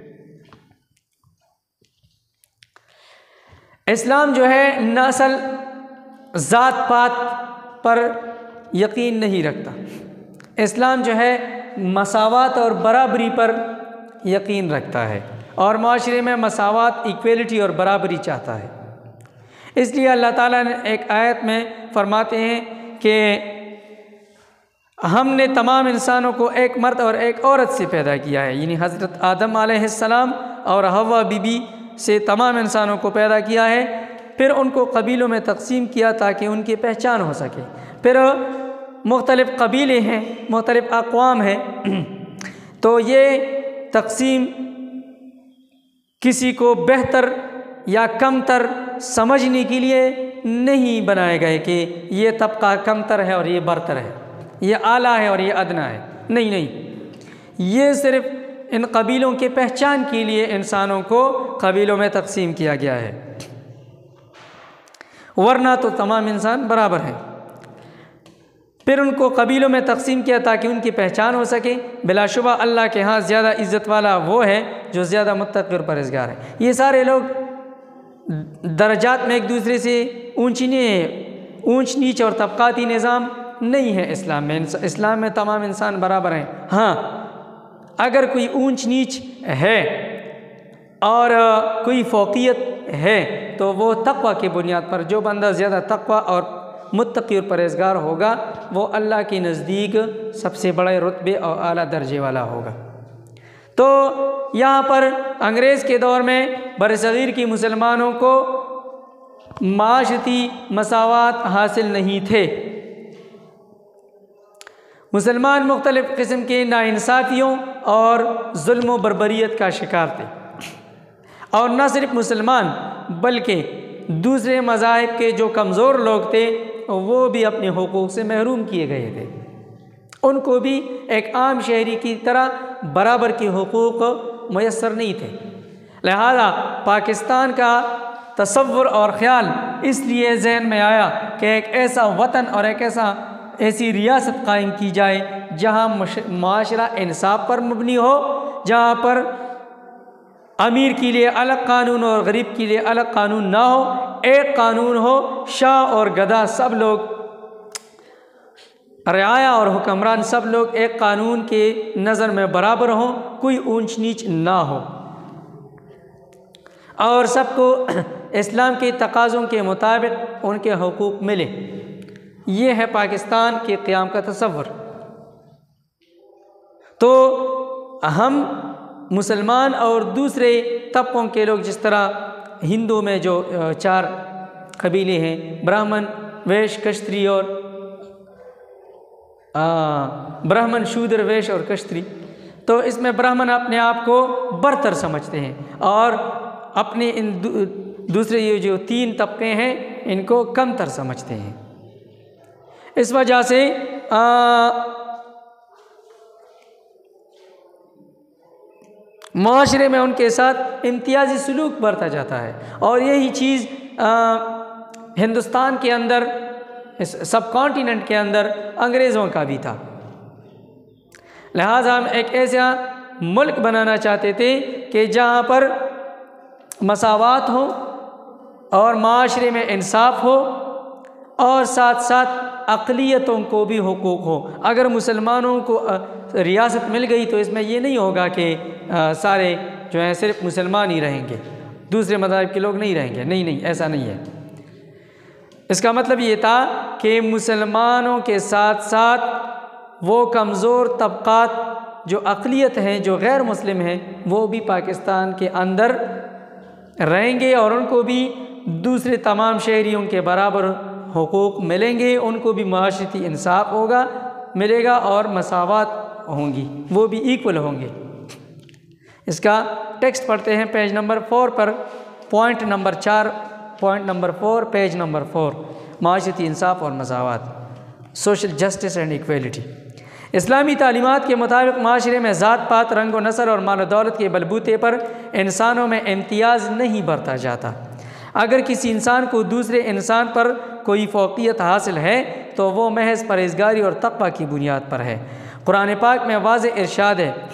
اسلام جو ہے نسل ذات پات پر یقین نہیں رکھتا، اسلام جو ہے مساوات اور برابری پر یقین رکھتا ہے، اور معاشرے میں مساوات، ایکویلٹی اور برابری چاہتا ہے۔ اس لیے اللہ تعالیٰ نے ایک آیت میں فرماتے ہیں کہ ہم نے تمام انسانوں کو ایک مرد اور ایک عورت سے پیدا کیا ہے، یعنی حضرت آدم علیہ السلام اور حوا بی بی سے تمام انسانوں کو پیدا کیا ہے، پھر ان کو قبیلوں میں تقسیم کیا تاکہ ان کی پہچان ہو سکے۔ پھر مختلف قبیلے ہیں، مختلف اقوام ہیں، تو یہ تقسیم کسی کو بہتر یا کم تر سمجھنے کے لیے نہیں بنائے گئے کہ یہ طبقہ کم تر ہے اور یہ برتر ہے، یہ اعلیٰ ہے اور یہ ادنا ہے، نہیں نہیں، یہ صرف ان قبیلوں کے پہچان کے لیے انسانوں کو قبیلوں میں تقسیم کیا گیا ہے، ورنہ تو تمام انسان برابر ہیں۔ پھر ان کو قبیلوں میں تقسیم کیا تاکہ ان کی پہچان ہو سکے۔ بلا شبہ اللہ کے ہاں زیادہ عزت والا وہ ہے جو زیادہ متقی اور پرہیزگار ہے۔ یہ سارے لوگ درجات میں ایک دوسرے سے اونچی نہیں، اونچ نیچ اور طبقاتی نظام نہیں ہے اسلام میں۔ اسلام میں تمام انسان برابر ہیں۔ ہاں، اگر کوئی اونچ نیچ ہے اور کوئی فوقیت ہے تو وہ تقوی کی بنیاد پر، جو بندہ زیادہ تقوی اور متقی اور پرہیزگار ہوگا وہ اللہ کے نزدیک سب سے بڑے رتبے اور اعلیٰ درجے والا ہوگا۔ تو یہاں پر انگریز کے دور میں برصغیر کی مسلمانوں کو معاشرتی مساوات حاصل نہیں تھے، مسلمان مختلف قسم کے ناانصافیوں اور ظلم و بربریت کا شکار تھے، اور نہ صرف مسلمان بلکہ دوسرے مذاہب کے جو کمزور لوگ تھے وہ بھی اپنے حقوق سے محروم کیے گئے تھے، ان کو بھی ایک عام شہری کی طرح برابر کے حقوق میسر نہیں تھے۔ لہذا پاکستان کا تصور اور خیال اس لیے ذہن میں آیا کہ ایک ایسا وطن اور ایک ایسا ایسی ریاست قائم کی جائے جہاں معاشرہ انصاف پر مبنی ہو، جہاں پر امیر کے لیے الگ قانون اور غریب کے لیے الگ قانون نہ ہو، ایک قانون ہو، شاہ اور گدھا سب لوگ، رعایا اور حکمران سب لوگ ایک قانون کے نظر میں برابر ہوں، کوئی اونچ نیچ نہ ہو، اور سب کو اسلام کے تقاضوں کے مطابق ان کے حقوق ملے۔ یہ ہے پاکستان کے قیام کا تصور۔ تو ہم مسلمان اور دوسرے طبقوں کے لوگ، جس طرح ہندو میں جو چار قبیلے ہیں، برہمن، ویش، کشتری اور برہمن، شودر، ویش اور کشتری، تو اس میں برہمن اپنے آپ کو برتر سمجھتے ہیں اور اپنے ان دوسرے یہ جو تین طبقے ہیں ان کو کم تر سمجھتے ہیں۔ اس وجہ سے معاشرے میں ان کے ساتھ امتیازی سلوک برتا جاتا ہے، اور یہی چیز ہندوستان کے اندر، اس سب کانٹیننٹ کے اندر انگریزوں کا بھی تھا۔ لہٰذا ہم ایک ایسا ملک بنانا چاہتے تھے کہ جہاں پر مساوات ہو اور معاشرے میں انصاف ہو، اور ساتھ ساتھ اقلیتوں کو بھی حقوق ہو۔ اگر مسلمانوں کو ریاست مل گئی تو اس میں یہ نہیں ہوگا کہ سارے جو ہیں صرف مسلمان ہی رہیں گے، دوسرے مذاہب کے لوگ نہیں رہیں گے، نہیں نہیں، ایسا نہیں ہے۔ اس کا مطلب یہ تھا کہ مسلمانوں کے ساتھ ساتھ وہ کمزور طبقات جو اقلیت ہیں، جو غیر مسلم ہیں، وہ بھی پاکستان کے اندر رہیں گے، اور ان کو بھی دوسرے تمام شہریوں کے برابر حقوق ملیں گے، ان کو بھی معاشرتی انصاف ہوگا، ملے گا، اور مساوات ہوں گی، وہ بھی ایکول ہوں گے۔ اس کا ٹیکسٹ پڑھتے ہیں پیج نمبر فور پر، پوائنٹ نمبر چار، point number four, page number four, معاشرتی انصاف اور مساوات، سوشل جسٹس اینڈ ایکویلٹی۔ اسلامی تعلیمات کے مطابق معاشرے میں ذات پات، رنگ و نسل اور مال و دولت کے بلبوتے پر انسانوں میں امتیاز نہیں برتا جاتا۔ اگر کسی انسان کو دوسرے انسان پر کوئی فوقیت حاصل ہے تو وہ محض پرہیزگاری اور تقوی کی بنیاد پر ہے۔ قرآن پاک میں واضح ارشاد ہے،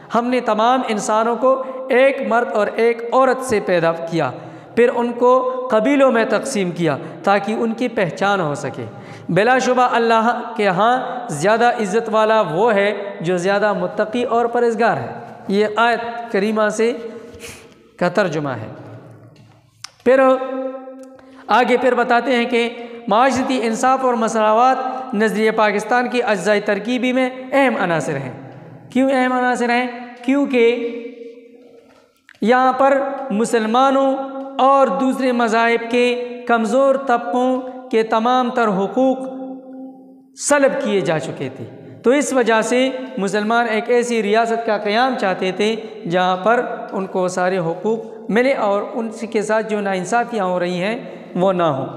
ہم نے تمام انسانوں کو ایک مرد اور ایک عورت سے پیدا کیا، پھر ان کو قبیلوں میں تقسیم کیا تاکہ ان کی پہچان ہو سکے۔ بلا شبہ اللہ کے ہاں زیادہ عزت والا وہ ہے جو زیادہ متقی اور پرہیزگار ہے۔ یہ آیت کریمہ سے کا ترجمہ ہے۔ پھر آگے پھر بتاتے ہیں کہ معاشرتی انصاف اور مساوات نظریہ پاکستان کی اجزائے ترکیبی میں اہم عناصر ہیں۔ کیوں اہم عناصر ہیں؟ کیونکہ یہاں پر مسلمانوں اور دوسرے مذاہب کے کمزور طبقوں کے تمام تر حقوق سلب کیے جا چکے تھے، تو اس وجہ سے مسلمان ایک ایسی ریاست کا قیام چاہتے تھے جہاں پر ان کو سارے حقوق ملے اور ان کے ساتھ جو ناانصافیاں ہو رہی ہیں وہ نہ ہوں۔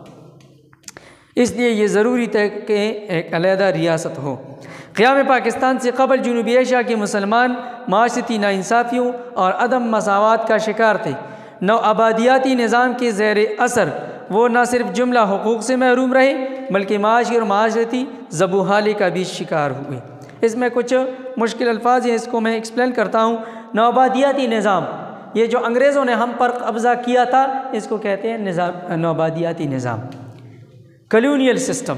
اس لیے یہ ضروری تھا کہ ایک علیحدہ ریاست ہو۔ قیام پاکستان سے قبل جنوبی ایشیا کے مسلمان معاشرتی ناانصافیوں اور عدم مساوات کا شکار تھے۔ نو آبادیاتی نظام کے زیر اثر وہ نہ صرف جملہ حقوق سے محروم رہے بلکہ معاشی اور معاشرتی زبوحالی کا بھی شکار ہوئے۔ اس میں کچھ مشکل الفاظ ہیں، اس کو میں ایکسپلین کرتا ہوں۔ نوآبادیاتی نظام، یہ جو انگریزوں نے ہم پر قبضہ کیا تھا اس کو کہتے ہیں نظام نوآبادیاتی نظام، کلونیل سسٹم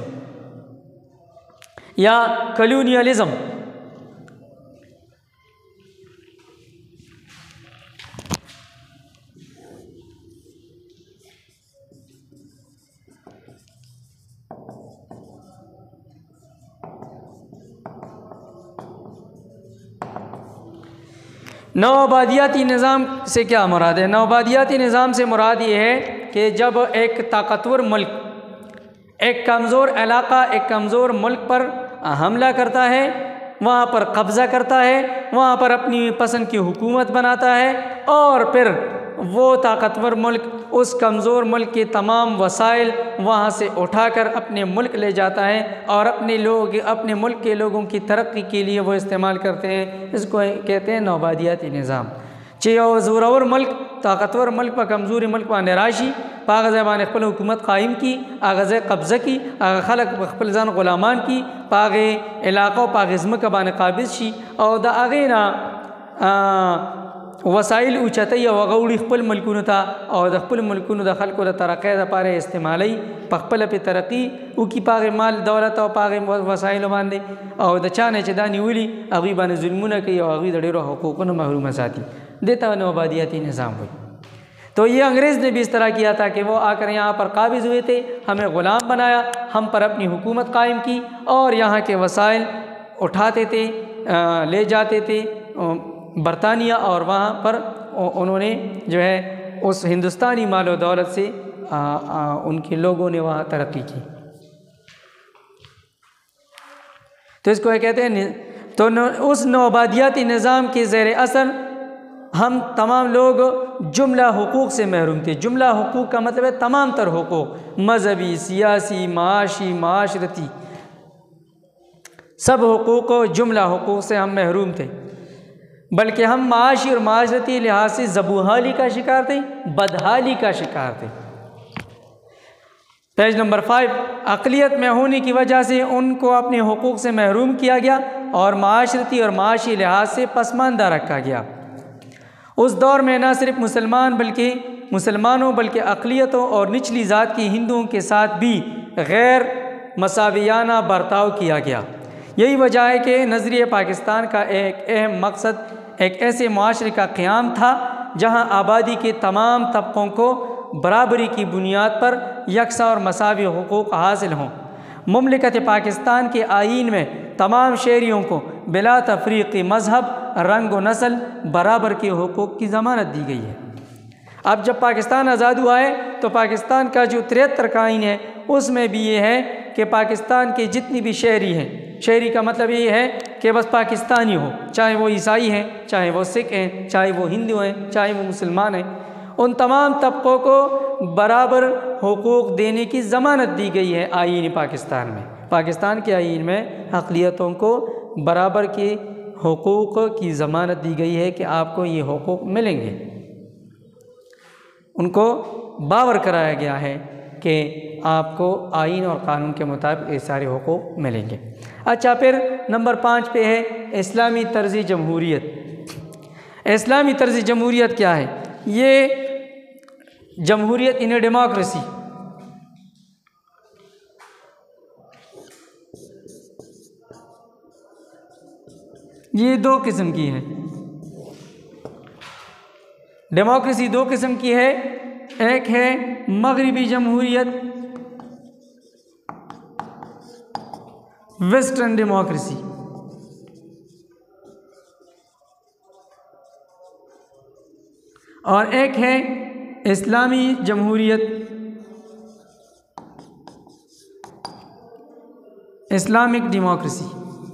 یا کلونیلزم۔ نوآبادیاتی نظام سے کیا مراد ہے؟ نوآبادیاتی نظام سے مراد یہ ہے کہ جب ایک طاقتور ملک ایک کمزور علاقہ ایک کمزور ملک پر حملہ کرتا ہے، وہاں پر قبضہ کرتا ہے، وہاں پر اپنی پسند کی حکومت بناتا ہے، اور پھر وہ طاقتور ملک اس کمزور ملک کے تمام وسائل وہاں سے اٹھا کر اپنے ملک لے جاتا ہے اور اپنے لوگ اپنے ملک کے لوگوں کی ترقی کے لیے وہ استعمال کرتے ہیں۔ اس کو کہتے ہیں نوآبادیاتی نظام۔ چیو زورور ملک طاقتور ملک پر کمزوری ملک پر نراشی پاغ زبان خپل حکومت قائم کی، آغاز قبضہ کی، آغا خلق خپل ځان غلامان کی، پاغ علاقہ پاغ ځمکه باندې قابض شي او د هغې نه وسایل اوچتوي او هغه وړي خپل ملکونو ته او د خپل ملکونو د خلکو د ترقۍ دپاره استعمالوي، په خپله پرې ترقي وکړي په هغې مال دولت او په هغې وسایلو باندې، او د چا نه چې دا نیولي هغوی باندې ظلمونه کوي او هغوی د ډېرو حقوقونو محرومه ساتي، دې ته نوآبادیاتی نظام وایي۔ تو یہ انگریز نے بھی اس طرح کیا تھا کہ وہ آ کر یہاں پر قابض ہوئے تھے، ہمیں غلام بنایا، ہم پر اپنی حکومت قائم کی اور یہاں کے وسائل اٹھاتے تھے، لے جاتے تھے برطانیہ، اور وہاں پر انہوں نے جو ہے اس ہندوستانی مال و دولت سے ان کے لوگوں نے وہاں ترقی کی۔ تو اس کو کہتے ہیں، تو اس نوآبادیاتی نظام کے زیر اثر ہم تمام لوگ جملہ حقوق سے محروم تھے۔ جملہ حقوق کا مطلب ہے تمام تر حقوق، مذہبی، سیاسی، معاشی، معاشرتی، سب حقوق و جملہ حقوق سے ہم محروم تھے، بلکہ ہم معاشی اور معاشرتی لحاظ سے زبوحالی کا شکار تھے، بدحالی کا شکار تھے۔ پیج نمبر فائیو، اقلیت میں ہونے کی وجہ سے ان کو اپنے حقوق سے محروم کیا گیا اور معاشرتی اور معاشی لحاظ سے پسماندہ رکھا گیا۔ اس دور میں نہ صرف مسلمان بلکہ مسلمانوں بلکہ اقلیتوں اور نچلی ذات کی ہندوؤں کے ساتھ بھی غیر مساویانہ برتاؤ کیا گیا۔ یہی وجہ ہے کہ نظریہ پاکستان کا ایک اہم مقصد ایک ایسے معاشرے کا قیام تھا جہاں آبادی کے تمام طبقوں کو برابری کی بنیاد پر یکساں اور مساوی حقوق حاصل ہوں۔ مملکت پاکستان کے آئین میں تمام شہریوں کو بلا تفریق مذہب، رنگ و نسل برابر کے حقوق کی ضمانت دی گئی ہے۔ اب جب پاکستان آزاد ہوا ہے تو پاکستان کا جو تریہتر کا آئین ہے اس میں بھی یہ ہے کہ پاکستان کے جتنی بھی شہری ہیں، شہری کا مطلب یہ ہے کہ بس پاکستانی ہو، چاہے وہ عیسائی ہیں، چاہے وہ سکھ ہیں، چاہے وہ ہندو ہیں، چاہے وہ مسلمان ہیں، ان تمام طبقوں کو برابر حقوق دینے کی ضمانت دی گئی ہے آئین پاکستان میں۔ پاکستان کے آئین میں اقلیتوں کو برابر کے حقوق کی ضمانت دی گئی ہے کہ آپ کو یہ حقوق ملیں گے، ان کو باور کرایا گیا ہے کہ آپ کو آئین اور قانون کے مطابق یہ سارے حقوق ملیں گے۔ اچھا، پھر نمبر پانچ پہ ہے اسلامی طرز جمہوریت۔ اسلامی طرز جمہوریت کیا ہے؟ یہ جمہوریت ان ڈیموکریسی، یہ دو قسم کی ہے۔ ڈیموکریسی دو قسم کی ہے، ایک ہے مغربی جمہوریت، ویسٹرن ڈیموکریسی، اور ایک ہے اسلامی جمہوریت، اسلامک ڈیموکریسی۔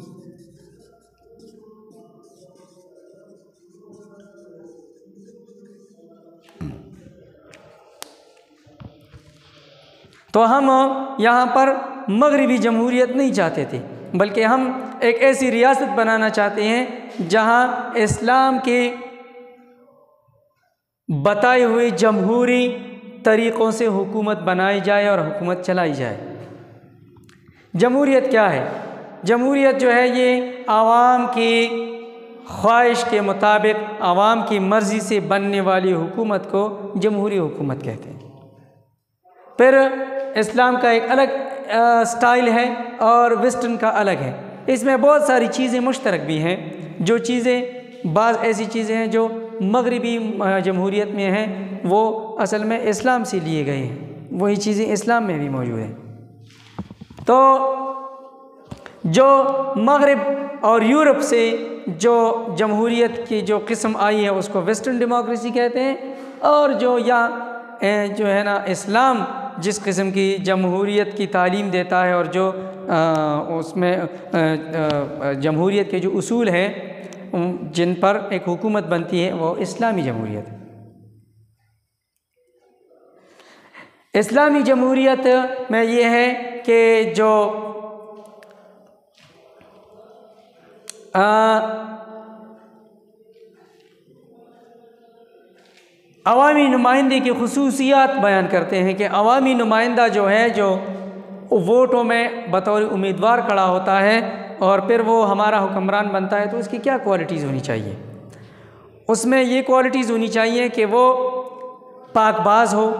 تو ہم یہاں پر مغربی جمہوریت نہیں چاہتے تھے، بلکہ ہم ایک ایسی ریاست بنانا چاہتے ہیں جہاں اسلام کے بتائے ہوئے جمہوری طریقوں سے حکومت بنائی جائے اور حکومت چلائی جائے۔ جمہوریت کیا ہے؟ جمہوریت جو ہے یہ عوام کی خواہش کے مطابق عوام کی مرضی سے بننے والی حکومت کو جمہوری حکومت کہتے ہیں۔ پھر اسلام کا ایک الگ سٹائل ہے اور ویسٹرن کا الگ ہے۔ اس میں بہت ساری چیزیں مشترک بھی ہیں، جو چیزیں بعض ایسی چیزیں ہیں جو مغربی جمہوریت میں ہیں وہ اصل میں اسلام سے لیے گئے ہیں، وہی چیزیں اسلام میں بھی موجود ہیں۔ تو جو مغرب اور یورپ سے جو جمہوریت کی جو قسم آئی ہے اس کو ویسٹرن ڈیموکریسی کہتے ہیں، اور جو یہاں جو ہے نا اسلام جس قسم کی جمہوریت کی تعلیم دیتا ہے اور جو اس میں جمہوریت کے جو اصول ہیں جن پر ایک حکومت بنتی ہے وہ اسلامی جمہوریت ہے۔ اسلامی جمہوریت میں یہ ہے کہ جو عوامی نمائندے کی خصوصیات بیان کرتے ہیں کہ عوامی نمائندہ جو ہے جو ووٹوں میں بطور امیدوار کھڑا ہوتا ہے اور پھر وہ ہمارا حکمران بنتا ہے، تو اس کی کیا کوالٹیز ہونی چاہیے؟ اس میں یہ کوالٹیز ہونی چاہیے کہ وہ پاک باز ہو،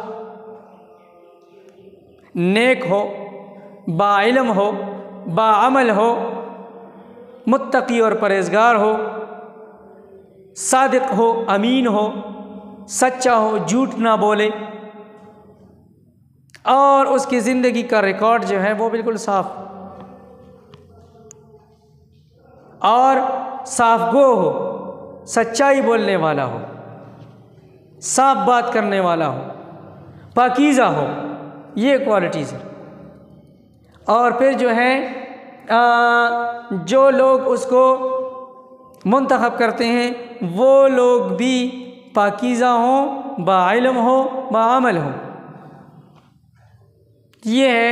نیک ہو، باعلم ہو، باعمل ہو، متقی اور پرہیزگار ہو، صادق ہو، امین ہو، سچا ہو، جھوٹ نہ بولے، اور اس کی زندگی کا ریکارڈ جو ہے وہ بالکل صاف اور صاف گو ہو، سچائی بولنے والا ہو، صاف بات کرنے والا ہو، پاکیزہ ہو، یہ کوالٹیز ہیں۔ اور پھر جو ہے جو لوگ اس کو منتخب کرتے ہیں وہ لوگ بھی پاکیزہ ہوں، باعلم ہو، باعمل ہوں۔ یہ ہے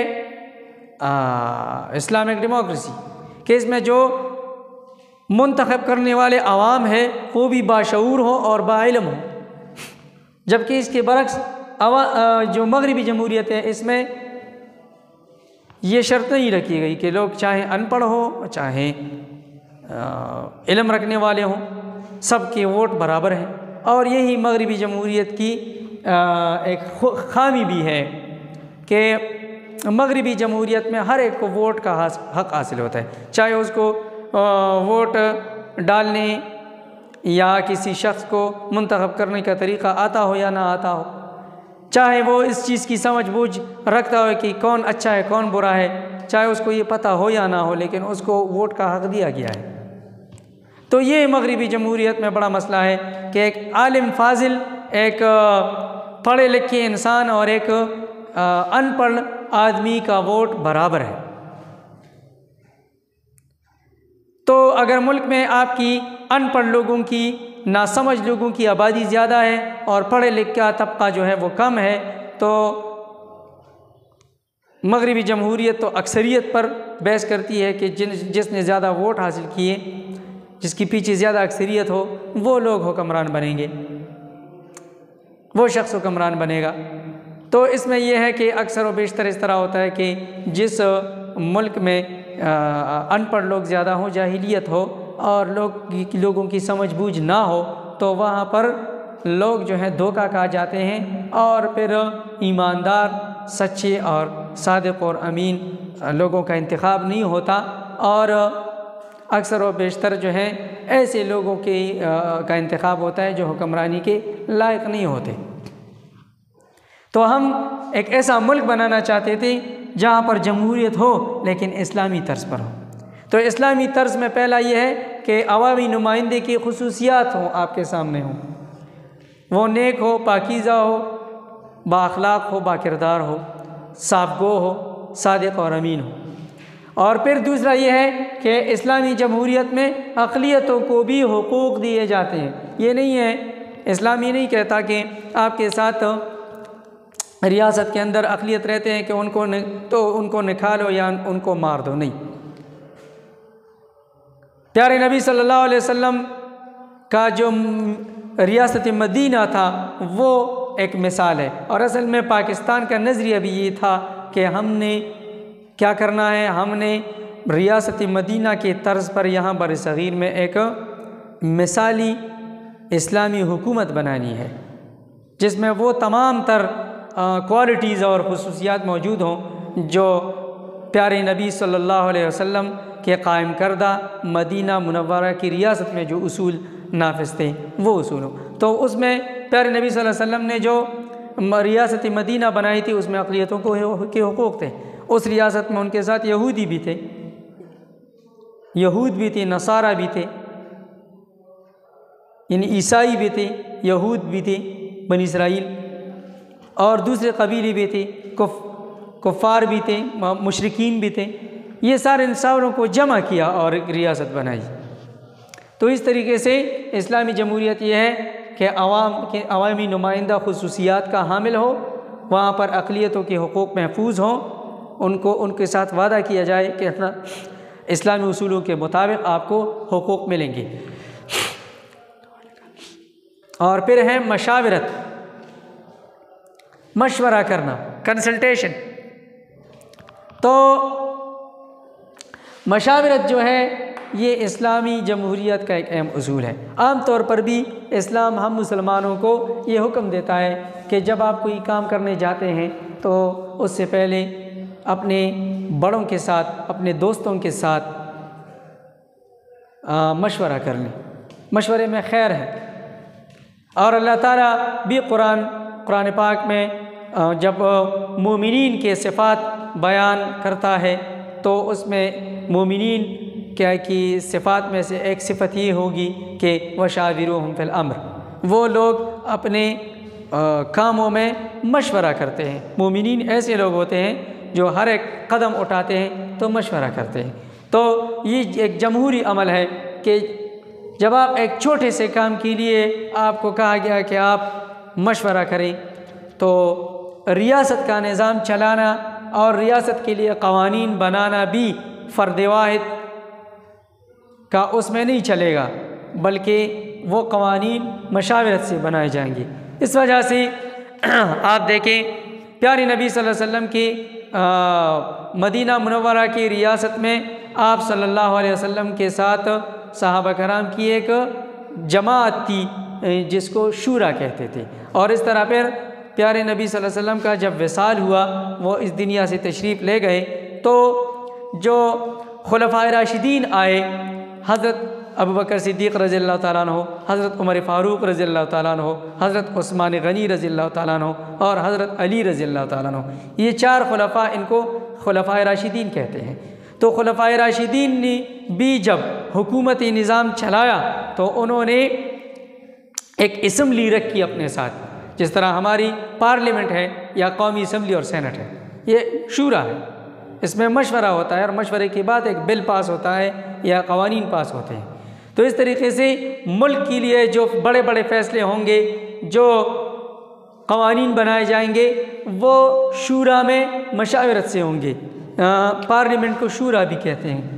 اسلامک ڈیموکریسی کہ اس میں جو منتخب کرنے والے عوام ہے وہ بھی باشعور ہوں اور باعلم ہوں، جبکہ اس کے برعکس جو مغربی جمہوریت ہے اس میں یہ شرط نہیں رکھی گئی کہ لوگ چاہے ان پڑھ ہو چاہے علم رکھنے والے ہوں، سب کے ووٹ برابر ہیں۔ اور یہی مغربی جمہوریت کی ایک خامی بھی ہے کہ مغربی جمہوریت میں ہر ایک کو ووٹ کا حق حاصل ہوتا ہے، چاہے اس کو ووٹ ڈالنے یا کسی شخص کو منتخب کرنے کا طریقہ آتا ہو یا نہ آتا ہو، چاہے وہ اس چیز کی سمجھ بوجھ رکھتا ہو کہ کون اچھا ہے کون برا ہے، چاہے اس کو یہ پتہ ہو یا نہ ہو، لیکن اس کو ووٹ کا حق دیا گیا ہے۔ تو یہ مغربی جمہوریت میں بڑا مسئلہ ہے کہ ایک عالم فاضل، ایک پڑھے لکھے انسان اور ایک ان پڑھ آدمی کا ووٹ برابر ہے۔ تو اگر ملک میں آپ کی ان پڑھ لوگوں کی، ناسمجھ لوگوں کی آبادی زیادہ ہے اور پڑھے لکھا طبقہ جو ہے وہ کم ہے، تو مغربی جمہوریت تو اکثریت پر بحث کرتی ہے کہ جن جس نے زیادہ ووٹ حاصل کیے، جس کی پیچھے زیادہ اکثریت ہو، وہ لوگ حکمران بنیں گے، وہ شخص حکمران بنے گا۔ تو اس میں یہ ہے کہ اکثر و بیشتر اس طرح ہوتا ہے کہ جس ملک میں ان پڑھ لوگ زیادہ ہوں، جاہلیت ہو اور لوگ لوگوں کی سمجھ بوجھ نہ ہو، تو وہاں پر لوگ جو ہیں دھوکہ کھا جاتے ہیں، اور پھر ایماندار، سچے اور صادق اور امین لوگوں کا انتخاب نہیں ہوتا، اور اکثر و بیشتر جو ہیں ایسے لوگوں کے کا انتخاب ہوتا ہے جو حکمرانی کے لائق نہیں ہوتے۔ تو ہم ایک ایسا ملک بنانا چاہتے تھے جہاں پر جمہوریت ہو لیکن اسلامی طرز پر ہو۔ تو اسلامی طرز میں پہلا یہ ہے کہ عوامی نمائندے کی خصوصیات ہوں، آپ کے سامنے ہوں، وہ نیک ہو، پاکیزہ ہو، با اخلاق ہو، با کردار ہو، صاف گو ہو، صادق اور امین ہو۔ اور پھر دوسرا یہ ہے کہ اسلامی جمہوریت میں اقلیتوں کو بھی حقوق دیے جاتے ہیں۔ یہ نہیں ہے، اسلام یہ نہیں کہتا کہ آپ کے ساتھ ریاست کے اندر اقلیت رہتے ہیں کہ ان کو تو ان کو نکالو یا ان کو مار دو، نہیں۔ پیارے نبی صلی اللہ علیہ وسلم کا جو ریاست مدینہ تھا وہ ایک مثال ہے، اور اصل میں پاکستان کا نظریہ بھی یہ تھا کہ ہم نے کیا کرنا ہے، ہم نے ریاست مدینہ کے طرز پر یہاں بر صغیر میں ایک مثالی اسلامی حکومت بنانی ہے، جس میں وہ تمام تر کوالٹیز اور خصوصیات موجود ہوں جو پیارے نبی صلی اللہ علیہ وسلم کے قائم کردہ مدینہ منورہ کی ریاست میں جو اصول نافذ تھے وہ اصول ہوں۔ تو اس میں پیارے نبی صلی اللہ علیہ وسلم نے جو ریاست مدینہ بنائی تھی اس میں اقلیتوں کو کے حقوق تھے۔ اس ریاست میں ان کے ساتھ یہودی بھی تھے، یہود بھی تھے، نصارہ بھی تھے، یعنی عیسائی بھی تھے، یہود بھی تھے بنی اسرائیل، اور دوسرے قبیلے بھی تھے، کف کفار بھی تھے، مشرکین بھی تھے۔ یہ سارے انسانوں کو جمع کیا اور ایک ریاست بنائی۔ تو اس طریقے سے اسلامی جمہوریت یہ ہے کہ عوام کے عوامی نمائندہ خصوصیات کا حامل ہو، وہاں پر اقلیتوں کے حقوق محفوظ ہوں، ان کو ان کے ساتھ وعدہ کیا جائے کہ اسلامی اصولوں کے مطابق آپ کو حقوق ملیں گے۔ اور پھر ہے مشاورت، مشورہ کرنا، کنسلٹیشن۔ تو مشاورت جو ہے یہ اسلامی جمہوریت کا ایک اہم اصول ہے۔ عام طور پر بھی اسلام ہم مسلمانوں کو یہ حکم دیتا ہے کہ جب آپ کوئی کام کرنے جاتے ہیں تو اس سے پہلے اپنے بڑوں کے ساتھ، اپنے دوستوں کے ساتھ مشورہ کر لیں، مشورے میں خیر ہے۔ اور اللہ تعالیٰ بھی قرآن قرآن پاک میں جب مومنین کے صفات بیان کرتا ہے تو اس میں مومنین کیا کی صفات میں سے ایک صفت یہ ہوگی کہ وشاورہم فی الامر، وہ لوگ اپنے کاموں میں مشورہ کرتے ہیں۔ مومنین ایسے لوگ ہوتے ہیں جو ہر ایک قدم اٹھاتے ہیں تو مشورہ کرتے ہیں۔ تو یہ ایک جمہوری عمل ہے کہ جب آپ ایک چھوٹے سے کام کے لیے آپ کو کہا گیا کہ آپ مشورہ کریں، تو ریاست کا نظام چلانا اور ریاست کے لیے قوانین بنانا بھی فرد واحد کا اس میں نہیں چلے گا، بلکہ وہ قوانین مشاورت سے بنائے جائیں گے۔ اس وجہ سے آپ دیکھیں پیارے نبی صلی اللہ علیہ وسلم کی مدینہ منورہ کی ریاست میں آپ صلی اللہ علیہ وسلم کے ساتھ صحابہ کرام کی ایک جماعت تھی جس کو شورا کہتے تھے، اور اس طرح پھر پیارے نبی صلی اللہ علیہ وسلم کا جب وصال ہوا، وہ اس دنیا سے تشریف لے گئے، تو جو خلفائے راشدین آئے، حضرت ابوبکر صدیق رضی اللہ تعالیٰ عنہ، حضرت عمر فاروق رضی اللہ تعالیٰ عنہ، حضرت عثمان غنی رضی اللہ تعالیٰ عنہ اور حضرت علی رضی اللہ تعالیٰ عنہ، یہ چار خلفاء ان کو خلفائے راشدین کہتے ہیں۔ تو خلفائے راشدین نے بھی جب حکومتی نظام چلایا تو انہوں نے ایک اسمبلی رکھی اپنے ساتھ، جس طرح ہماری پارلیمنٹ ہے یا قومی اسمبلی اور سینٹ ہے، یہ شورا ہے، اس میں مشورہ ہوتا ہے اور مشورے کے بعد ایک بل پاس ہوتا ہے یا قوانین پاس ہوتے ہیں۔ تو اس طریقے سے ملک کے لیے جو بڑے بڑے فیصلے ہوں گے، جو قوانین بنائے جائیں گے، وہ شورا میں مشاورت سے ہوں گے۔ پارلیمنٹ کو شورا بھی کہتے ہیں،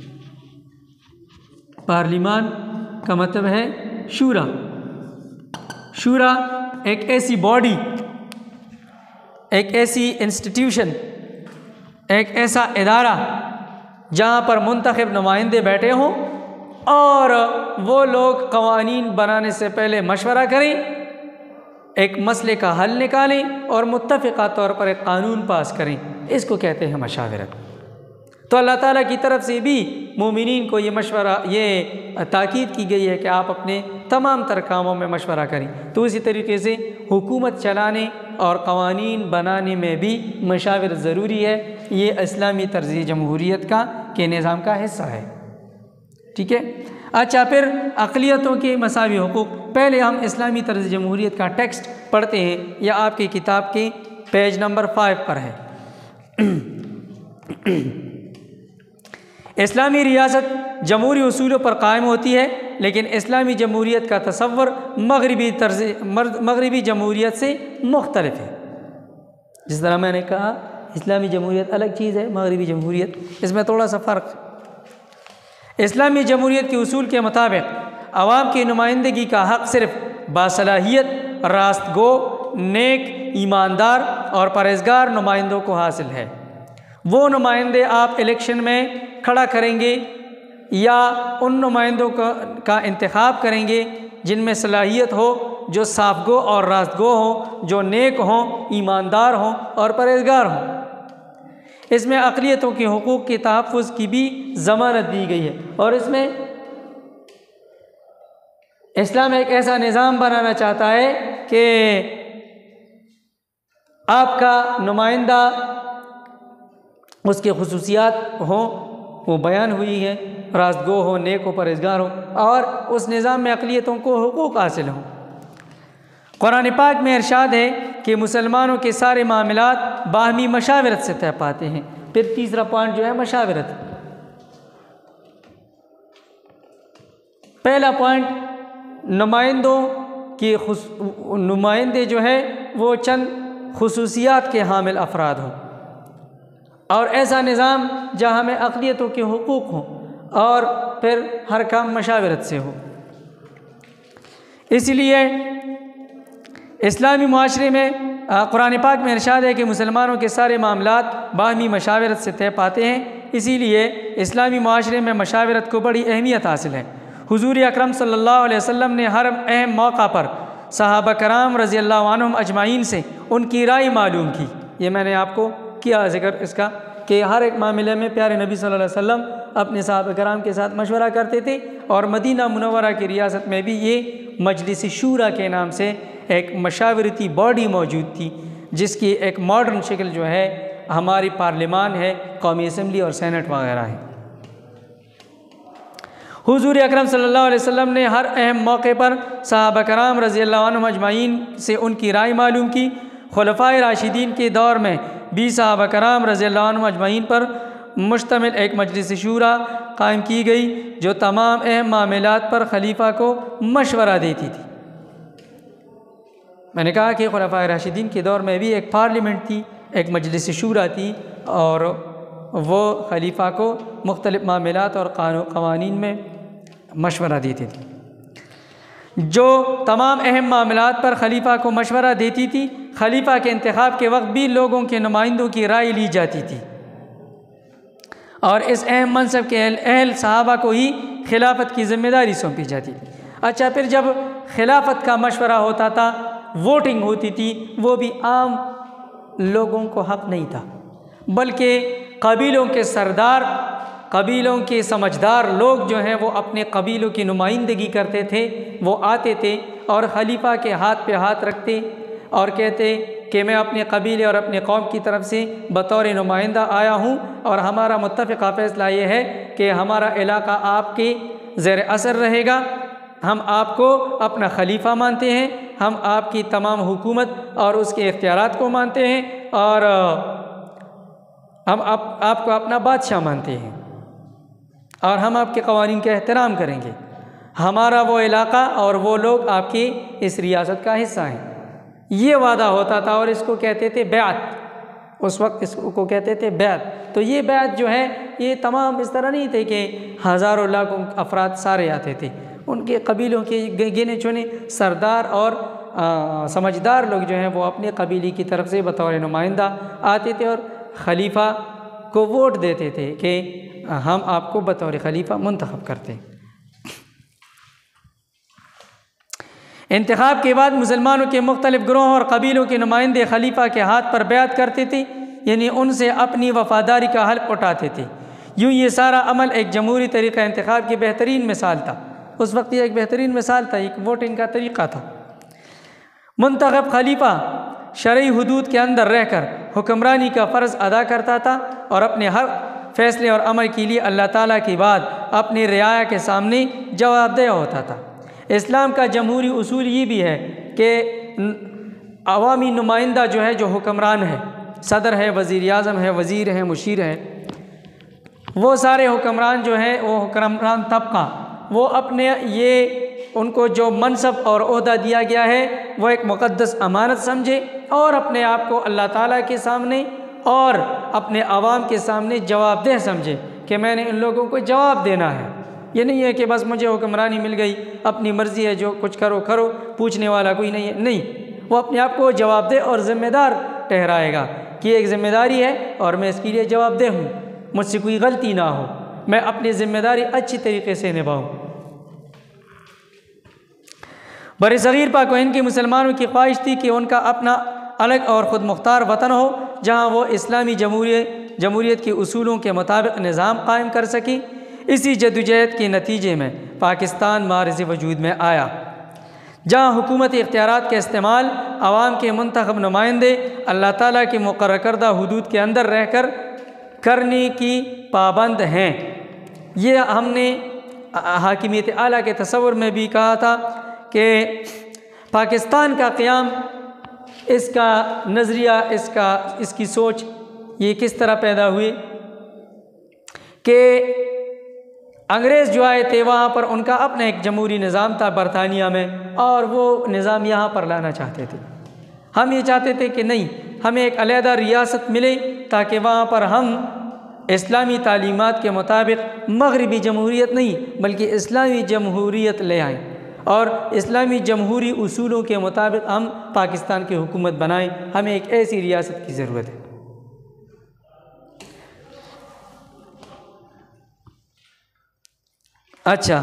پارلیمان کا مطلب ہے شورا۔ شورا ایک ایسی باڈی، ایک ایسی انسٹیٹیوشن، ایک ایسا ادارہ جہاں پر منتخب نمائندے بیٹھے ہوں اور وہ لوگ قوانین بنانے سے پہلے مشورہ کریں، ایک مسئلے کا حل نکالیں اور متفقہ طور پر ایک قانون پاس کریں، اس کو کہتے ہیں مشاورت۔ تو اللہ تعالیٰ کی طرف سے بھی مومنین کو یہ مشورہ، یہ تاکید کی گئی ہے کہ آپ اپنے تمام تر کاموں میں مشورہ کریں۔ تو اسی طریقے سے حکومت چلانے اور قوانین بنانے میں بھی مشاورت ضروری ہے۔ یہ اسلامی طرز جمہوریت کا کے نظام کا حصہ ہے، ٹھیک ہے۔ اچھا، پھر اقلیتوں کے مساوی حقوق۔ پہلے ہم اسلامی طرز جمہوریت کا ٹیکسٹ پڑھتے ہیں، یہ آپ کی کتاب کے پیج نمبر فائیو پر ہے۔ اسلامی ریاست جمہوری اصولوں پر قائم ہوتی ہے، لیکن اسلامی جمہوریت کا تصور مغربی طرز مغربی جمہوریت سے مختلف ہے۔ جس طرح میں نے کہا اسلامی جمہوریت الگ چیز ہے، مغربی جمہوریت، اس میں تھوڑا سا فرق ہے۔ اسلامی جمہوریت کے اصول کے مطابق عوام کی نمائندگی کا حق صرف باصلاحیت، راست گو، نیک، ایماندار اور پرہیزگار نمائندوں کو حاصل ہے۔ وہ نمائندے آپ الیکشن میں کھڑا کریں گے یا ان نمائندوں کا کا انتخاب کریں گے جن میں صلاحیت ہو، جو صاف گو اور راست گو ہوں، جو نیک ہوں، ایماندار ہوں اور پرہیزگار ہوں۔ اس میں اقلیتوں کے حقوق کے تحفظ کی بھی ضمانت دی گئی ہے، اور اس میں اسلام ایک ایسا نظام بنانا چاہتا ہے کہ آپ کا نمائندہ، اس کے خصوصیات ہوں، وہ بیان ہوئی ہے، راست گو ہو، نیک ہو، پرہیزگار ہو، اور اس نظام میں اقلیتوں کو حقوق حاصل ہوں۔ قرآن پاک میں ارشاد ہے کہ مسلمانوں کے سارے معاملات باہمی مشاورت سے طے پاتے ہیں۔ پھر تیسرا پوائنٹ جو ہے مشاورت۔ پہلا پوائنٹ، نمائندوں کی خص... نمائندے جو ہے وہ چند خصوصیات کے حامل افراد ہوں، اور ایسا نظام جہاں میں اقلیتوں کے حقوق ہوں اور پھر ہر کام مشاورت سے ہو۔ اس لیے اسلامی معاشرے میں قرآن پاک میں ارشاد ہے کہ مسلمانوں کے سارے معاملات باہمی مشاورت سے طے پاتے ہیں، اسی لیے اسلامی معاشرے میں مشاورت کو بڑی اہمیت حاصل ہے۔ حضور اکرم صلی اللہ علیہ وسلم نے ہر اہم موقع پر صحابہ کرام رضی اللہ عنہم اجمعین سے ان کی رائے معلوم کی۔ یہ میں نے آپ کو کیا ذکر اس کا کہ ہر ایک معاملے میں پیارے نبی صلی اللہ علیہ وسلم اپنے صحابہ کرام کے ساتھ مشورہ کرتے تھے، اور مدینہ منورہ کی ریاست میں بھی یہ مجلس شورا کے نام سے ایک مشاورتی باڈی موجود تھی، جس کی ایک ماڈرن شکل جو ہے ہماری پارلیمان ہے، قومی اسمبلی اور سینٹ وغیرہ ہے۔ حضور اکرم صلی اللہ علیہ وسلم نے ہر اہم موقع پر صحابہ کرام رضی اللہ عنہم اجمعین سے ان کی رائے معلوم کی۔ خلفائے راشدین کے دور میں بھی صحابہ کرام رضی اللہ عنہم اجمعین پر مشتمل ایک مجلس شورا قائم کی گئی جو تمام اہم معاملات پر خلیفہ کو مشورہ دیتی تھی۔ میں نے کہا کہ خلفائے راشدین کے دور میں بھی ایک پارلیمنٹ تھی، ایک مجلس شورا تھی، اور وہ خلیفہ کو مختلف معاملات اور قوانین میں مشورہ دیتی تھی۔ جو تمام اہم معاملات پر خلیفہ کو مشورہ دیتی تھی، خلیفہ کے انتخاب کے وقت بھی لوگوں کے نمائندوں کی رائے لی جاتی تھی، اور اس اہم منصب کے اہل اہل صحابہ کو ہی خلافت کی ذمہ داری سونپی جاتی تھی۔ اچھا، پھر جب خلافت کا مشورہ ہوتا تھا، ووٹنگ ہوتی تھی، وہ بھی عام لوگوں کو حق نہیں تھا، بلکہ قبیلوں کے سردار، قبیلوں کے سمجھدار لوگ جو ہیں وہ اپنے قبیلوں کی نمائندگی کرتے تھے۔ وہ آتے تھے اور خلیفہ کے ہاتھ پہ ہاتھ رکھتے اور کہتے کہ میں اپنے قبیلے اور اپنے قوم کی طرف سے بطور نمائندہ آیا ہوں، اور ہمارا متفقہ فیصلہ یہ ہے کہ ہمارا علاقہ آپ کے زیر اثر رہے گا، ہم آپ کو اپنا خلیفہ مانتے ہیں، ہم آپ کی تمام حکومت اور اس کے اختیارات کو مانتے ہیں، اور ہم آپ آپ کو اپنا بادشاہ مانتے ہیں، اور ہم آپ کے قوانین کا احترام کریں گے۔ ہمارا وہ علاقہ اور وہ لوگ آپ کی اس ریاست کا حصہ ہیں۔ یہ وعدہ ہوتا تھا، اور اس کو کہتے تھے بیعت، اس وقت اس کو کہتے تھے بیعت۔ تو یہ بیعت جو ہے یہ تمام اس طرح نہیں تھے کہ ہزاروں لاکھوں افراد سارے آتے تھے، ان کے قبیلوں کے گنے چنے سردار اور سمجھدار لوگ جو ہیں وہ اپنے قبیلے کی طرف سے بطور نمائندہ آتے تھے اور خلیفہ کو ووٹ دیتے تھے کہ ہم آپ کو بطور خلیفہ منتخب کرتے ہیں۔ انتخاب کے بعد مسلمانوں کے مختلف گروہوں اور قبیلوں کے نمائندے خلیفہ کے ہاتھ پر بیعت کرتے تھے، یعنی ان سے اپنی وفاداری کا حلف اٹھاتے تھے۔ یوں یہ سارا عمل ایک جمہوری طریقہ انتخاب کی بہترین مثال تھا۔ اس وقت یہ ایک بہترین مثال تھا، ایک ووٹنگ کا طریقہ تھا۔ منتخب خلیفہ شرعی حدود کے اندر رہ کر حکمرانی کا فرض ادا کرتا تھا اور اپنے ہر فیصلے اور عمل کے لیے اللہ تعالیٰ کی بات اپنی رعایا کے سامنے جواب دہ ہوتا تھا۔ اسلام کا جمہوری اصول یہ بھی ہے کہ عوامی نمائندہ جو ہے، جو حکمران ہے، صدر ہے، وزیر اعظم ہے، وزیر ہے، مشیر ہے، وہ سارے حکمران جو ہیں، وہ حکمران طبقہ، وہ اپنے یہ ان کو جو منصب اور عہدہ دیا گیا ہے وہ ایک مقدس امانت سمجھے اور اپنے آپ کو اللہ تعالیٰ کے سامنے اور اپنے عوام کے سامنے جواب دہ سمجھے کہ میں نے ان لوگوں کو جواب دینا ہے۔ یہ نہیں ہے کہ بس مجھے حکمرانی مل گئی، اپنی مرضی ہے، جو کچھ کرو کرو، پوچھنے والا کوئی نہیں ہے، نہیں، وہ اپنے آپ کو جواب دہ اور ذمہ دار ٹھہرائے گا کہ یہ ایک ذمہ داری ہے اور میں اس کے لیے جواب دہ ہوں، مجھ سے کوئی غلطی نہ ہو، میں اپنی ذمہ داری اچھی طریقے سے نبھاؤں۔ بر صغیر پاک و ہند کے مسلمانوں کی خواہش تھی کہ ان کا اپنا الگ اور خود مختار وطن ہو جہاں وہ اسلامی جمہوریت جمہوریت کے اصولوں کے مطابق نظام قائم کر سکیں۔ اسی جدوجہد کے نتیجے میں پاکستان معرض وجود میں آیا، جہاں حکومتی اختیارات کا استعمال عوام کے منتخب نمائندے اللہ تعالیٰ کی مقرر کردہ حدود کے اندر رہ کر کرنے کی پابند ہیں۔ یہ ہم نے حاکمیت اعلیٰ کے تصور میں بھی کہا تھا کہ پاکستان کا قیام، اس کا نظریہ، اس کا اس کی سوچ یہ کس طرح پیدا ہوئی کہ انگریز جو آئے تھے وہاں پر ان کا اپنا ایک جمہوری نظام تھا برطانیہ میں، اور وہ نظام یہاں پر لانا چاہتے تھے۔ ہم یہ چاہتے تھے کہ نہیں، ہمیں ایک علیحدہ ریاست ملے تاکہ وہاں پر ہم اسلامی تعلیمات کے مطابق مغربی جمہوریت نہیں بلکہ اسلامی جمہوریت لے آئیں اور اسلامی جمہوری اصولوں کے مطابق ہم پاکستان کی حکومت بنائیں۔ ہمیں ایک ایسی ریاست کی ضرورت ہے۔ اچھا،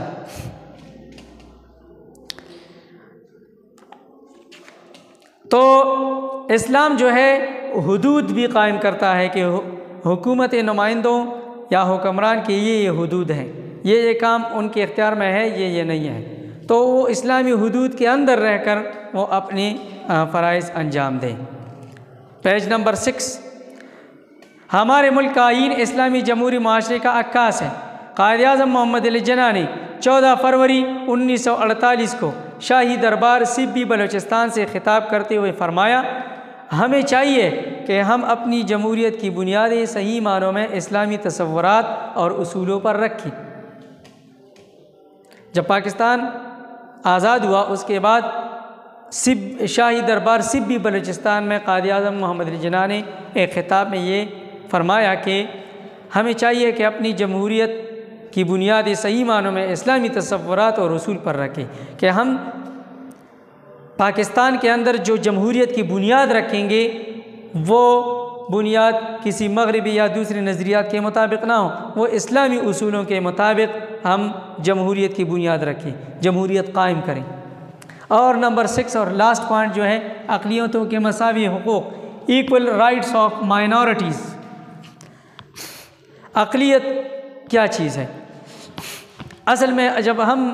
تو اسلام جو ہے حدود بھی قائم کرتا ہے کہ حکومت نمائندوں یا حکمران کی یہ یہ حدود ہیں، یہ یہ کام ان کے اختیار میں ہے، یہ یہ نہیں ہے، تو وہ اسلامی حدود کے اندر رہ کر وہ اپنی فرائض انجام دیں۔ پیج نمبر سکس، ہمارے ملک کا آئین اسلامی جمہوری معاشرے کا عکاس ہے۔ قائد اعظم محمد علی جناح نے چودہ فروری انیس سو اڑتالیس کو شاہی دربار سیبی بلوچستان سے خطاب کرتے ہوئے فرمایا، ہمیں چاہیے کہ ہم اپنی جمہوریت کی بنیادیں صحیح معنوں میں اسلامی تصورات اور اصولوں پر رکھیں۔ جب پاکستان آزاد ہوا اس کے بعد سب شاہی دربار سبی بلوچستان میں قائد اعظم محمد علی جناح نے ایک خطاب میں یہ فرمایا کہ ہمیں چاہیے کہ اپنی جمہوریت کی بنیادیں صحیح معنوں میں اسلامی تصورات اور اصول پر رکھیں، کہ ہم پاکستان کے اندر جو جمہوریت کی بنیاد رکھیں گے وہ بنیاد کسی مغربی یا دوسرے نظریات کے مطابق نہ ہو، وہ اسلامی اصولوں کے مطابق ہم جمہوریت کی بنیاد رکھیں، جمہوریت قائم کریں۔ اور نمبر سکس اور لاسٹ پوائنٹ جو ہے اقلیتوں کے مساوی حقوق، ایکول رائٹس آف مائنورٹیز۔ اقلیت کیا چیز ہے؟ اصل میں جب ہم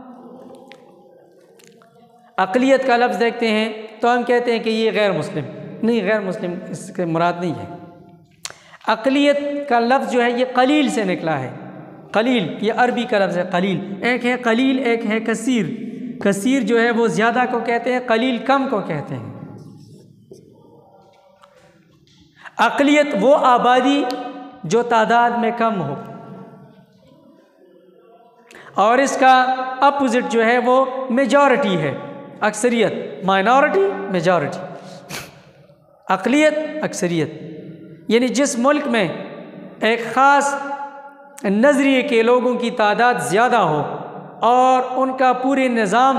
اقلیت کا لفظ دیکھتے ہیں تو ہم کہتے ہیں کہ یہ غیر مسلم، نہیں، غیر مسلم اس کے مراد نہیں ہے۔ اقلیت کا لفظ جو ہے یہ قلیل سے نکلا ہے، قلیل یہ عربی کا لفظ ہے، قلیل، ایک ہے قلیل، ایک ہے کثیر۔ کثیر جو ہے وہ زیادہ کو کہتے ہیں، قلیل کم کو کہتے ہیں۔ اقلیت وہ آبادی جو تعداد میں کم ہو، اور اس کا اپوزٹ جو ہے وہ میجورٹی ہے، اکثریت، مائنورٹی میجورٹی، اقلیت اکثریت۔ یعنی جس ملک میں ایک خاص نظریے کے لوگوں کی تعداد زیادہ ہو اور ان کا پورے نظام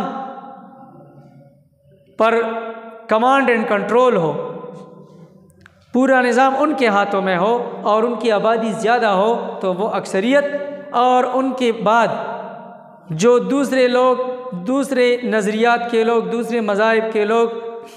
پر کمانڈ اینڈ کنٹرول ہو، پورا نظام ان کے ہاتھوں میں ہو اور ان کی آبادی زیادہ ہو تو وہ اکثریت، اور ان کے بعد جو دوسرے لوگ، دوسرے نظریات کے لوگ، دوسرے مذاہب کے لوگ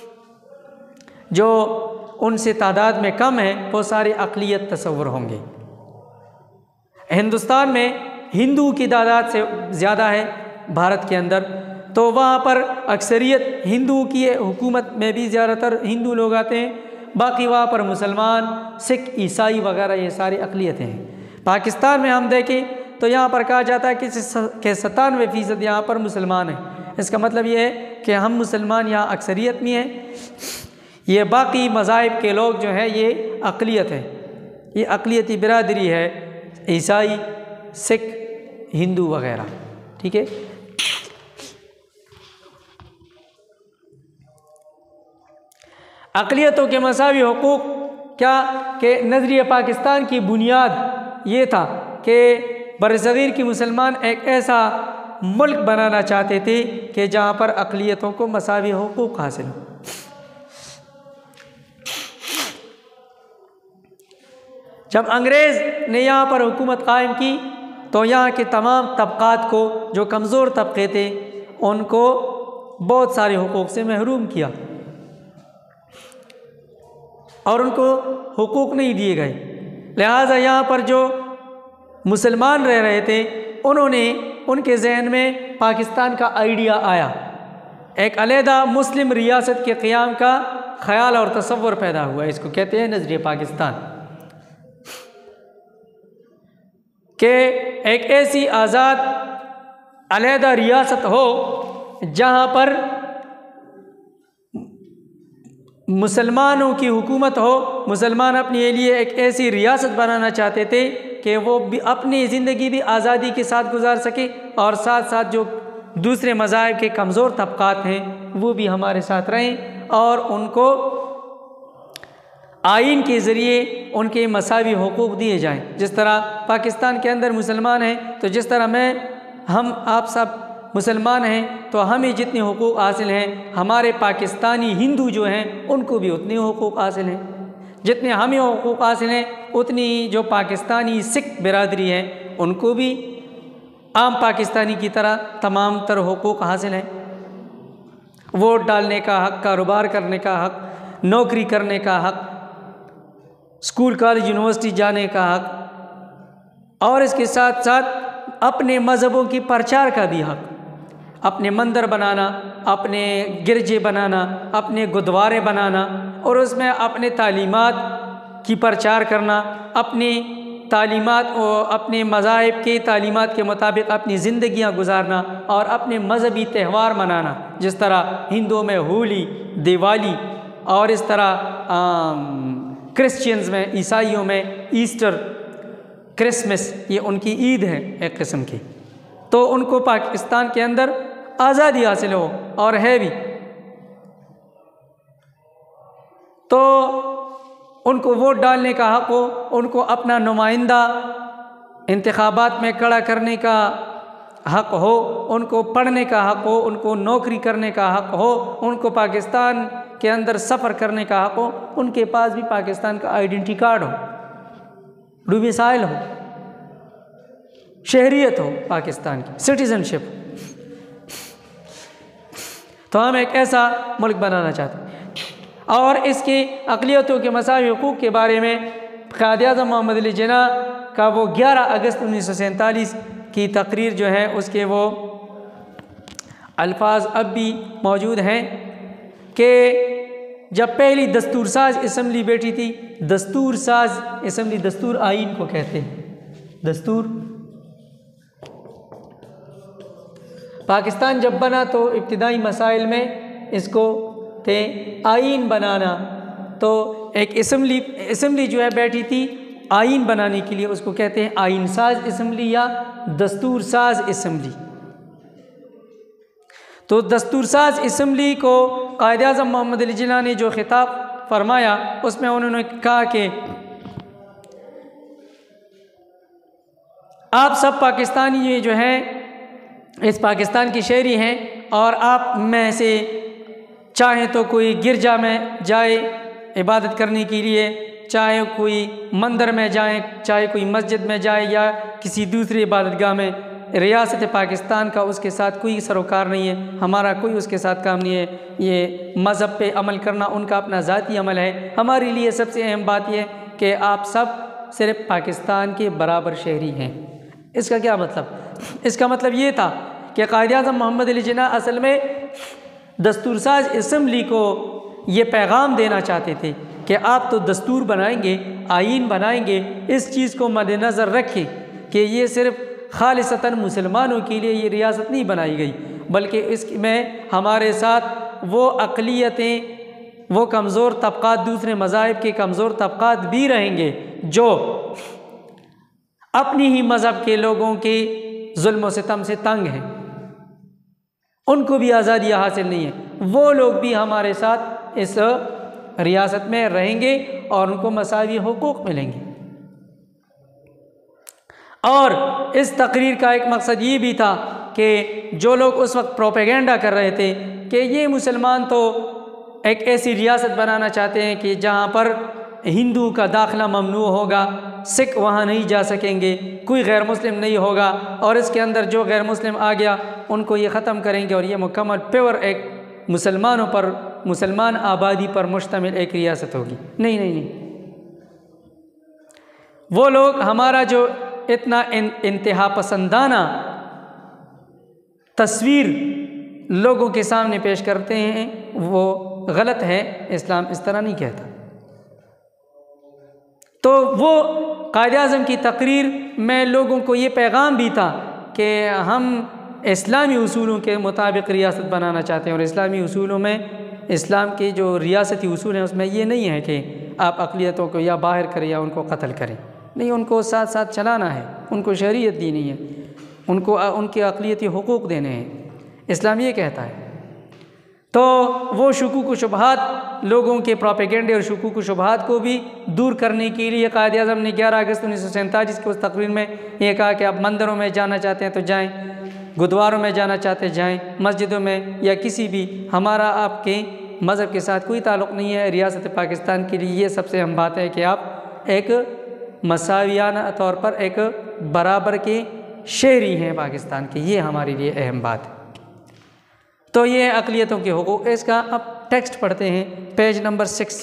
جو ان سے تعداد میں کم ہیں، وہ سارے اقلیت تصور ہوں گے۔ ہندوستان میں ہندو کی تعداد سے زیادہ ہے بھارت کے اندر، تو وہاں پر اکثریت ہندو کی حکومت میں بھی زیادہ تر ہندو لوگ آتے ہیں، باقی وہاں پر مسلمان، سکھ، عیسائی وغیرہ یہ ساری اقلیتیں ہیں۔ پاکستان میں ہم دیکھیں تو یہاں پر کہا جاتا ہے کہ کہ ستانوے فیصد یہاں پر مسلمان ہیں۔ اس کا مطلب یہ ہے کہ ہم مسلمان یہاں اکثریت میں ہیں، یہ باقی مذاہب کے لوگ جو ہیں یہ اقلیت ہے، یہ اقلیتی برادری ہے، عیسائی، سکھ، ہندو وغیرہ، ٹھیک ہے۔ اقلیتوں کے مساوی حقوق کیا کہ نظریہ پاکستان کی بنیاد یہ تھا کہ برصغیر کی مسلمان ایک ایسا ملک بنانا چاہتے تھے کہ جہاں پر اقلیتوں کو مساوی حقوق حاصل ہوں۔ جب انگریز نے یہاں پر حکومت قائم کی تو یہاں کے تمام طبقات کو، جو کمزور طبقے تھے، ان کو بہت سارے حقوق سے محروم کیا اور ان کو حقوق نہیں دیے گئے۔ لہٰذا یہاں پر جو مسلمان رہ رہے تھے، انہوں نے ان کے ذہن میں پاکستان کا آئیڈیا آیا، ایک علیحدہ مسلم ریاست کے قیام کا خیال اور تصور پیدا ہوا، اس کو کہتے ہیں نظریہ پاکستان، کہ ایک ایسی آزاد علیحدہ ریاست ہو جہاں پر مسلمانوں کی حکومت ہو۔ مسلمان اپنے لیے ایک ایسی ریاست بنانا چاہتے تھے کہ وہ بھی اپنی زندگی بھی آزادی کے ساتھ گزار سکے، اور ساتھ ساتھ جو دوسرے مذاہب کے کمزور طبقات ہیں وہ بھی ہمارے ساتھ رہیں اور ان کو آئین کے ذریعے ان کے مساوی حقوق دیے جائیں۔ جس طرح پاکستان کے اندر مسلمان ہیں تو جس طرح میں ہم آپ سب مسلمان ہیں تو ہمیں جتنے حقوق حاصل ہیں، ہمارے پاکستانی ہندو جو ہیں ان کو بھی اتنے حقوق حاصل ہیں، جتنے ہمیں حقوق حاصل ہیں اتنی جو پاکستانی سکھ برادری ہیں ان کو بھی عام پاکستانی کی طرح تمام تر حقوق حاصل ہیں۔ ووٹ ڈالنے کا حق، کاروبار کرنے کا حق، نوکری کرنے کا حق، اسکول کالج یونیورسٹی جانے کا حق، اور اس کے ساتھ ساتھ اپنے مذہبوں کی پرچار کا بھی حق، اپنے مندر بنانا، اپنے گرجے بنانا، اپنے گردوارے بنانا اور اس میں اپنے تعلیمات کی پرچار کرنا، اپنی تعلیمات اور اپنے مذاہب کی تعلیمات کے مطابق اپنی زندگیاں گزارنا اور اپنے مذہبی تہوار منانا، جس طرح ہندوؤں میں ہولی، دیوالی، اور اس طرح کرسچنز میں، عیسائیوں میں ایسٹر، کرسمس، یہ ان کی عید ہے ایک قسم کی، تو ان کو پاکستان کے اندر آزادی حاصل ہو اور ہے بھی، تو ان کو ووٹ ڈالنے کا حق ہو، ان کو اپنا نمائندہ انتخابات میں کھڑا کرنے کا حق ہو، ان کو پڑھنے کا حق ہو، ان کو نوکری کرنے کا حق ہو، ان کو پاکستان کے اندر سفر کرنے کا حق ہو، ان کے پاس بھی پاکستان کا آئیڈینٹی کارڈ ہو، ڈومیسائل ہو، شہریت ہو پاکستان کی، سٹیزن شپ۔ تو ہم ایک ایسا ملک بنانا چاہتے ہیں، اور اس کی اقلیتوں کے مساوی حقوق کے بارے میں قائد اعظم محمد علی جناح کا وہ گیارہ اگست انیس سو سینتالیس کی تقریر جو ہے اس کے وہ الفاظ اب بھی موجود ہیں کہ جب پہلی دستور ساز اسمبلی بیٹھی تھی، دستور ساز اسمبلی، دستور آئین کو کہتے ہیں، دستور پاکستان جب بنا تو ابتدائی مسائل میں اس کو تھے آئین بنانا، تو ایک اسمبلی اسمبلی جو ہے بیٹھی تھی آئین بنانے کے لیے، اس کو کہتے ہیں آئین ساز اسمبلی یا دستور ساز اسمبلی۔ تو دستور ساز اسمبلی کو قائد اعظم محمد علی جناح نے جو خطاب فرمایا اس میں انہوں نے کہا کہ آپ سب پاکستانی جو ہیں اس پاکستان کی شہری ہیں، اور آپ میں سے چاہیں تو کوئی گرجا میں جائے عبادت کرنے کے لیے، چاہے کوئی مندر میں جائیں، چاہے کوئی مسجد میں جائے یا کسی دوسری عبادت گاہ میں ریاست پاکستان کا اس کے ساتھ کوئی سروکار نہیں ہے، ہمارا کوئی اس کے ساتھ کام نہیں ہے۔ یہ مذہب پہ عمل کرنا ان کا اپنا ذاتی عمل ہے۔ ہمارے لیے سب سے اہم بات یہ ہے کہ آپ سب صرف پاکستان کے برابر شہری ہیں۔ اس کا کیا مطلب؟ اس کا مطلب یہ تھا کہ قائد اعظم محمد علی جناح اصل میں دستور ساز اسمبلی کو یہ پیغام دینا چاہتے تھے کہ آپ تو دستور بنائیں گے، آئین بنائیں گے، اس چیز کو مد نظر رکھیں کہ یہ صرف خالصتاً مسلمانوں کے لیے یہ ریاست نہیں بنائی گئی، بلکہ اس میں ہمارے ساتھ وہ اقلیتیں، وہ کمزور طبقات، دوسرے مذاہب کے کمزور طبقات بھی رہیں گے جو اپنی ہی مذہب کے لوگوں کے ظلم و ستم سے تنگ ہیں، ان کو بھی آزادیاں حاصل نہیں ہیں، وہ لوگ بھی ہمارے ساتھ اس ریاست میں رہیں گے اور ان کو مساوی حقوق ملیں گے۔ اور اس تقریر کا ایک مقصد یہ بھی تھا کہ جو لوگ اس وقت پروپیگنڈا کر رہے تھے کہ یہ مسلمان تو ایک ایسی ریاست بنانا چاہتے ہیں کہ جہاں پر ہندو کا داخلہ ممنوع ہوگا، سکھ وہاں نہیں جا سکیں گے، کوئی غیر مسلم نہیں ہوگا، اور اس کے اندر جو غیر مسلم آ گیا ان کو یہ ختم کریں گے، اور یہ مکمل پیور ایک مسلمانوں پر، مسلمان آبادی پر مشتمل ایک ریاست ہوگی۔ نہیں نہیں نہیں، وہ لوگ ہمارا جو اتنا انتہا پسندانہ تصویر لوگوں کے سامنے پیش کرتے ہیں وہ غلط ہے، اسلام اس طرح نہیں کہتا۔ تو وہ قائد اعظم کی تقریر میں لوگوں کو یہ پیغام بھی تھا کہ ہم اسلامی اصولوں کے مطابق ریاست بنانا چاہتے ہیں، اور اسلامی اصولوں میں، اسلام کے جو ریاستی اصول ہیں اس میں یہ نہیں ہے کہ آپ اقلیتوں کو یا باہر کریں یا ان کو قتل کریں، نہیں، ان کو ساتھ ساتھ چلانا ہے، ان کو شریعت دینی ہے، ان کو ان کے اقلیتی حقوق دینے ہیں، اسلام یہ کہتا ہے۔ تو وہ شکوک و شبہات، لوگوں کے پروپیگنڈے اور شکوک و شبہات کو بھی دور کرنے کے لیے قائد اعظم نے گیارہ اگست انیس سو سینتالیس کی اس تقریر میں یہ کہا کہ آپ مندروں میں جانا چاہتے ہیں تو جائیں، گردواروں میں جانا چاہتے ہیں جائیں، مسجدوں میں یا کسی بھی، ہمارا آپ کے مذہب کے ساتھ کوئی تعلق نہیں ہے۔ ریاست پاکستان کے لیے یہ سب سے اہم بات ہے کہ آپ ایک مساویانہ طور پر ایک برابر کے شہری ہیں پاکستان کے، یہ ہمارے لیے اہم بات ہے۔ تو یہ اقلیتوں کے حقوق، اس کا اب ٹیکسٹ پڑھتے ہیں، page number six,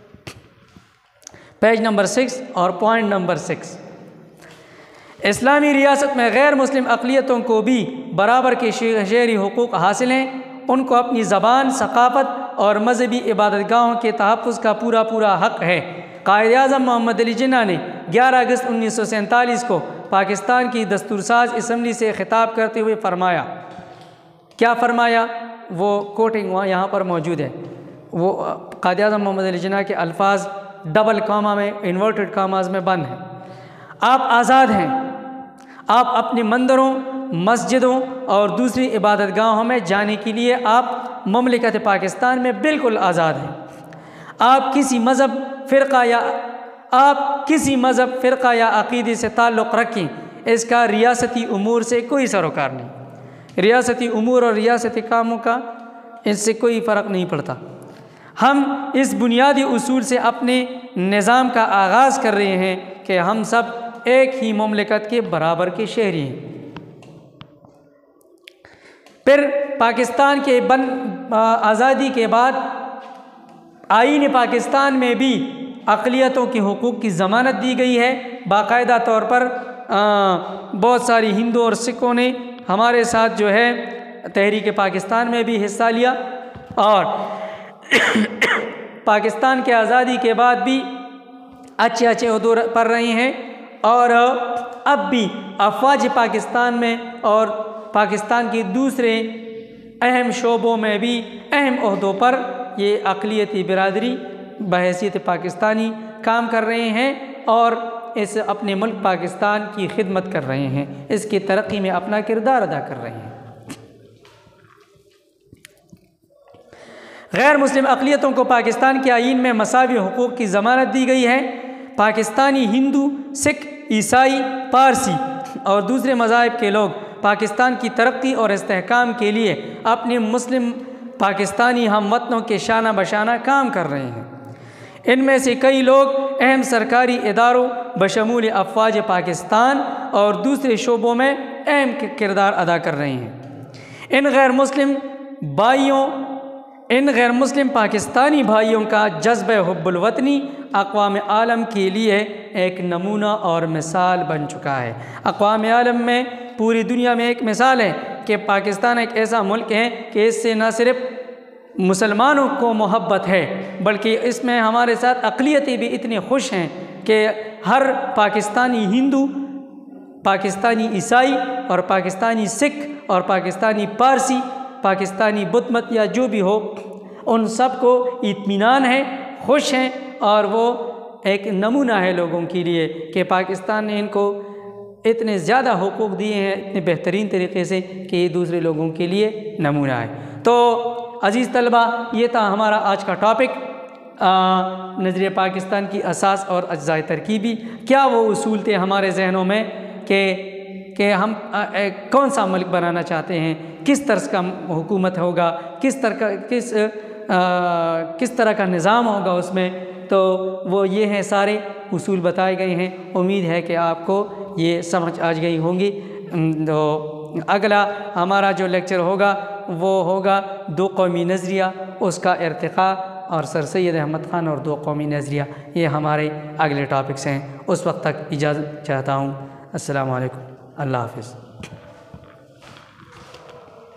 page number six اور پوائنٹ نمبر سکس۔ اسلامی ریاست میں غیر مسلم اقلیتوں کو بھی برابر کے شہری حقوق حاصل ہیں، ان کو اپنی زبان، ثقافت اور مذہبی عبادت گاہوں کے تحفظ کا پورا پورا حق ہے۔ قائد اعظم محمد علی جناح نے گیارہ اگست انیس سو سینتالیس کو پاکستان کی دستور ساز اسمبلی سے خطاب کرتے ہوئے فرمایا، کیا فرمایا؟ وہ کوٹنگ وہاں یہاں پر موجود ہے، وہ قائد اعظم محمد علی جناح کے الفاظ ڈبل کاما میں، انورٹڈ کاماز میں بند ہیں۔ آپ آزاد ہیں، آپ اپنے مندروں، مسجدوں اور دوسری عبادت گاہوں میں جانے کے لیے آپ مملکت پاکستان میں بالکل آزاد ہیں۔ آپ کسی مذہب، فرقہ یا آپ کسی مذہب، فرقہ یا عقیدے سے تعلق رکھیں، اس کا ریاستی امور سے کوئی سروکار نہیں۔ ریاستی امور اور ریاستی کاموں کا اس سے کوئی فرق نہیں پڑتا۔ ہم اس بنیادی اصول سے اپنے نظام کا آغاز کر رہے ہیں کہ ہم سب ایک ہی مملکت کے برابر کے شہری ہیں۔ پھر پاکستان کے بن آزادی کے بعد آئین پاکستان میں بھی اقلیتوں کے حقوق کی ضمانت دی گئی ہے۔ باقاعدہ طور پر بہت ساری ہندو اور سکھوں نے ہمارے ساتھ جو ہے تحریک پاکستان میں بھی حصہ لیا، اور پاکستان کے آزادی کے بعد بھی اچھے اچھے عہدوں پر رہے ہیں، اور اب بھی افواج پاکستان میں اور پاکستان کی دوسرے اہم شعبوں میں بھی اہم عہدوں پر یہ اقلیتی برادری بحیثیت پاکستانی کام کر رہے ہیں، اور اس اپنے ملک پاکستان کی خدمت کر رہے ہیں، اس کی ترقی میں اپنا کردار ادا کر رہے ہیں۔ غیر مسلم اقلیتوں کو پاکستان کے آئین میں مساوی حقوق کی ضمانت دی گئی ہے۔ پاکستانی ہندو، سکھ، عیسائی، پارسی اور دوسرے مذاہب کے لوگ پاکستان کی ترقی اور استحکام کے لیے اپنے مسلم پاکستانی ہم وطنوں کے شانہ بشانہ کام کر رہے ہیں۔ ان میں سے کئی لوگ اہم سرکاری اداروں بشمول افواج پاکستان اور دوسرے شعبوں میں اہم کردار ادا کر رہے ہیں۔ ان غیر مسلم بھائیوں ان غیر مسلم پاکستانی بھائیوں کا جذبہ حب الوطنی اقوام عالم کے لیے ایک نمونہ اور مثال بن چکا ہے۔ اقوام عالم میں پوری دنیا میں ایک مثال ہے کہ پاکستان ایک ایسا ملک ہے کہ اس سے نہ صرف مسلمانوں کو محبت ہے بلکہ اس میں ہمارے ساتھ اقلیتیں بھی اتنی خوش ہیں کہ ہر پاکستانی ہندو، پاکستانی عیسائی اور پاکستانی سکھ اور پاکستانی پارسی، پاکستانی بدھ مت یا جو بھی ہو، ان سب کو اطمینان ہے، خوش ہیں، اور وہ ایک نمونہ ہے لوگوں کے لیے کہ پاکستان نے ان کو اتنے زیادہ حقوق دیے ہیں اتنے بہترین طریقے سے کہ یہ دوسرے لوگوں کے لیے نمونہ ہے۔ تو عزیز طلبہ، یہ تھا ہمارا آج کا ٹاپک، نظریہ پاکستان کی اساس اور اجزائے ترکیبی۔ کیا وہ اصول تھے ہمارے ذہنوں میں کہ کہ ہم کون سا ملک بنانا چاہتے ہیں، کس طرح کا حکومت ہوگا، کس طرح کا کس کس طرح کا نظام ہوگا اس میں، تو وہ یہ ہیں سارے اصول بتائے گئے ہیں۔ امید ہے کہ آپ کو یہ سمجھ آ گئی ہوں گی۔ تو اگلا ہمارا جو لیکچر ہوگا وہ ہوگا دو قومی نظریہ، اس کا ارتقاء اور سر سید احمد خان اور دو قومی نظریہ، یہ ہمارے اگلے ٹاپکس ہیں۔ اس وقت تک اجازت چاہتا ہوں۔ السلام علیکم، اللہ حافظ۔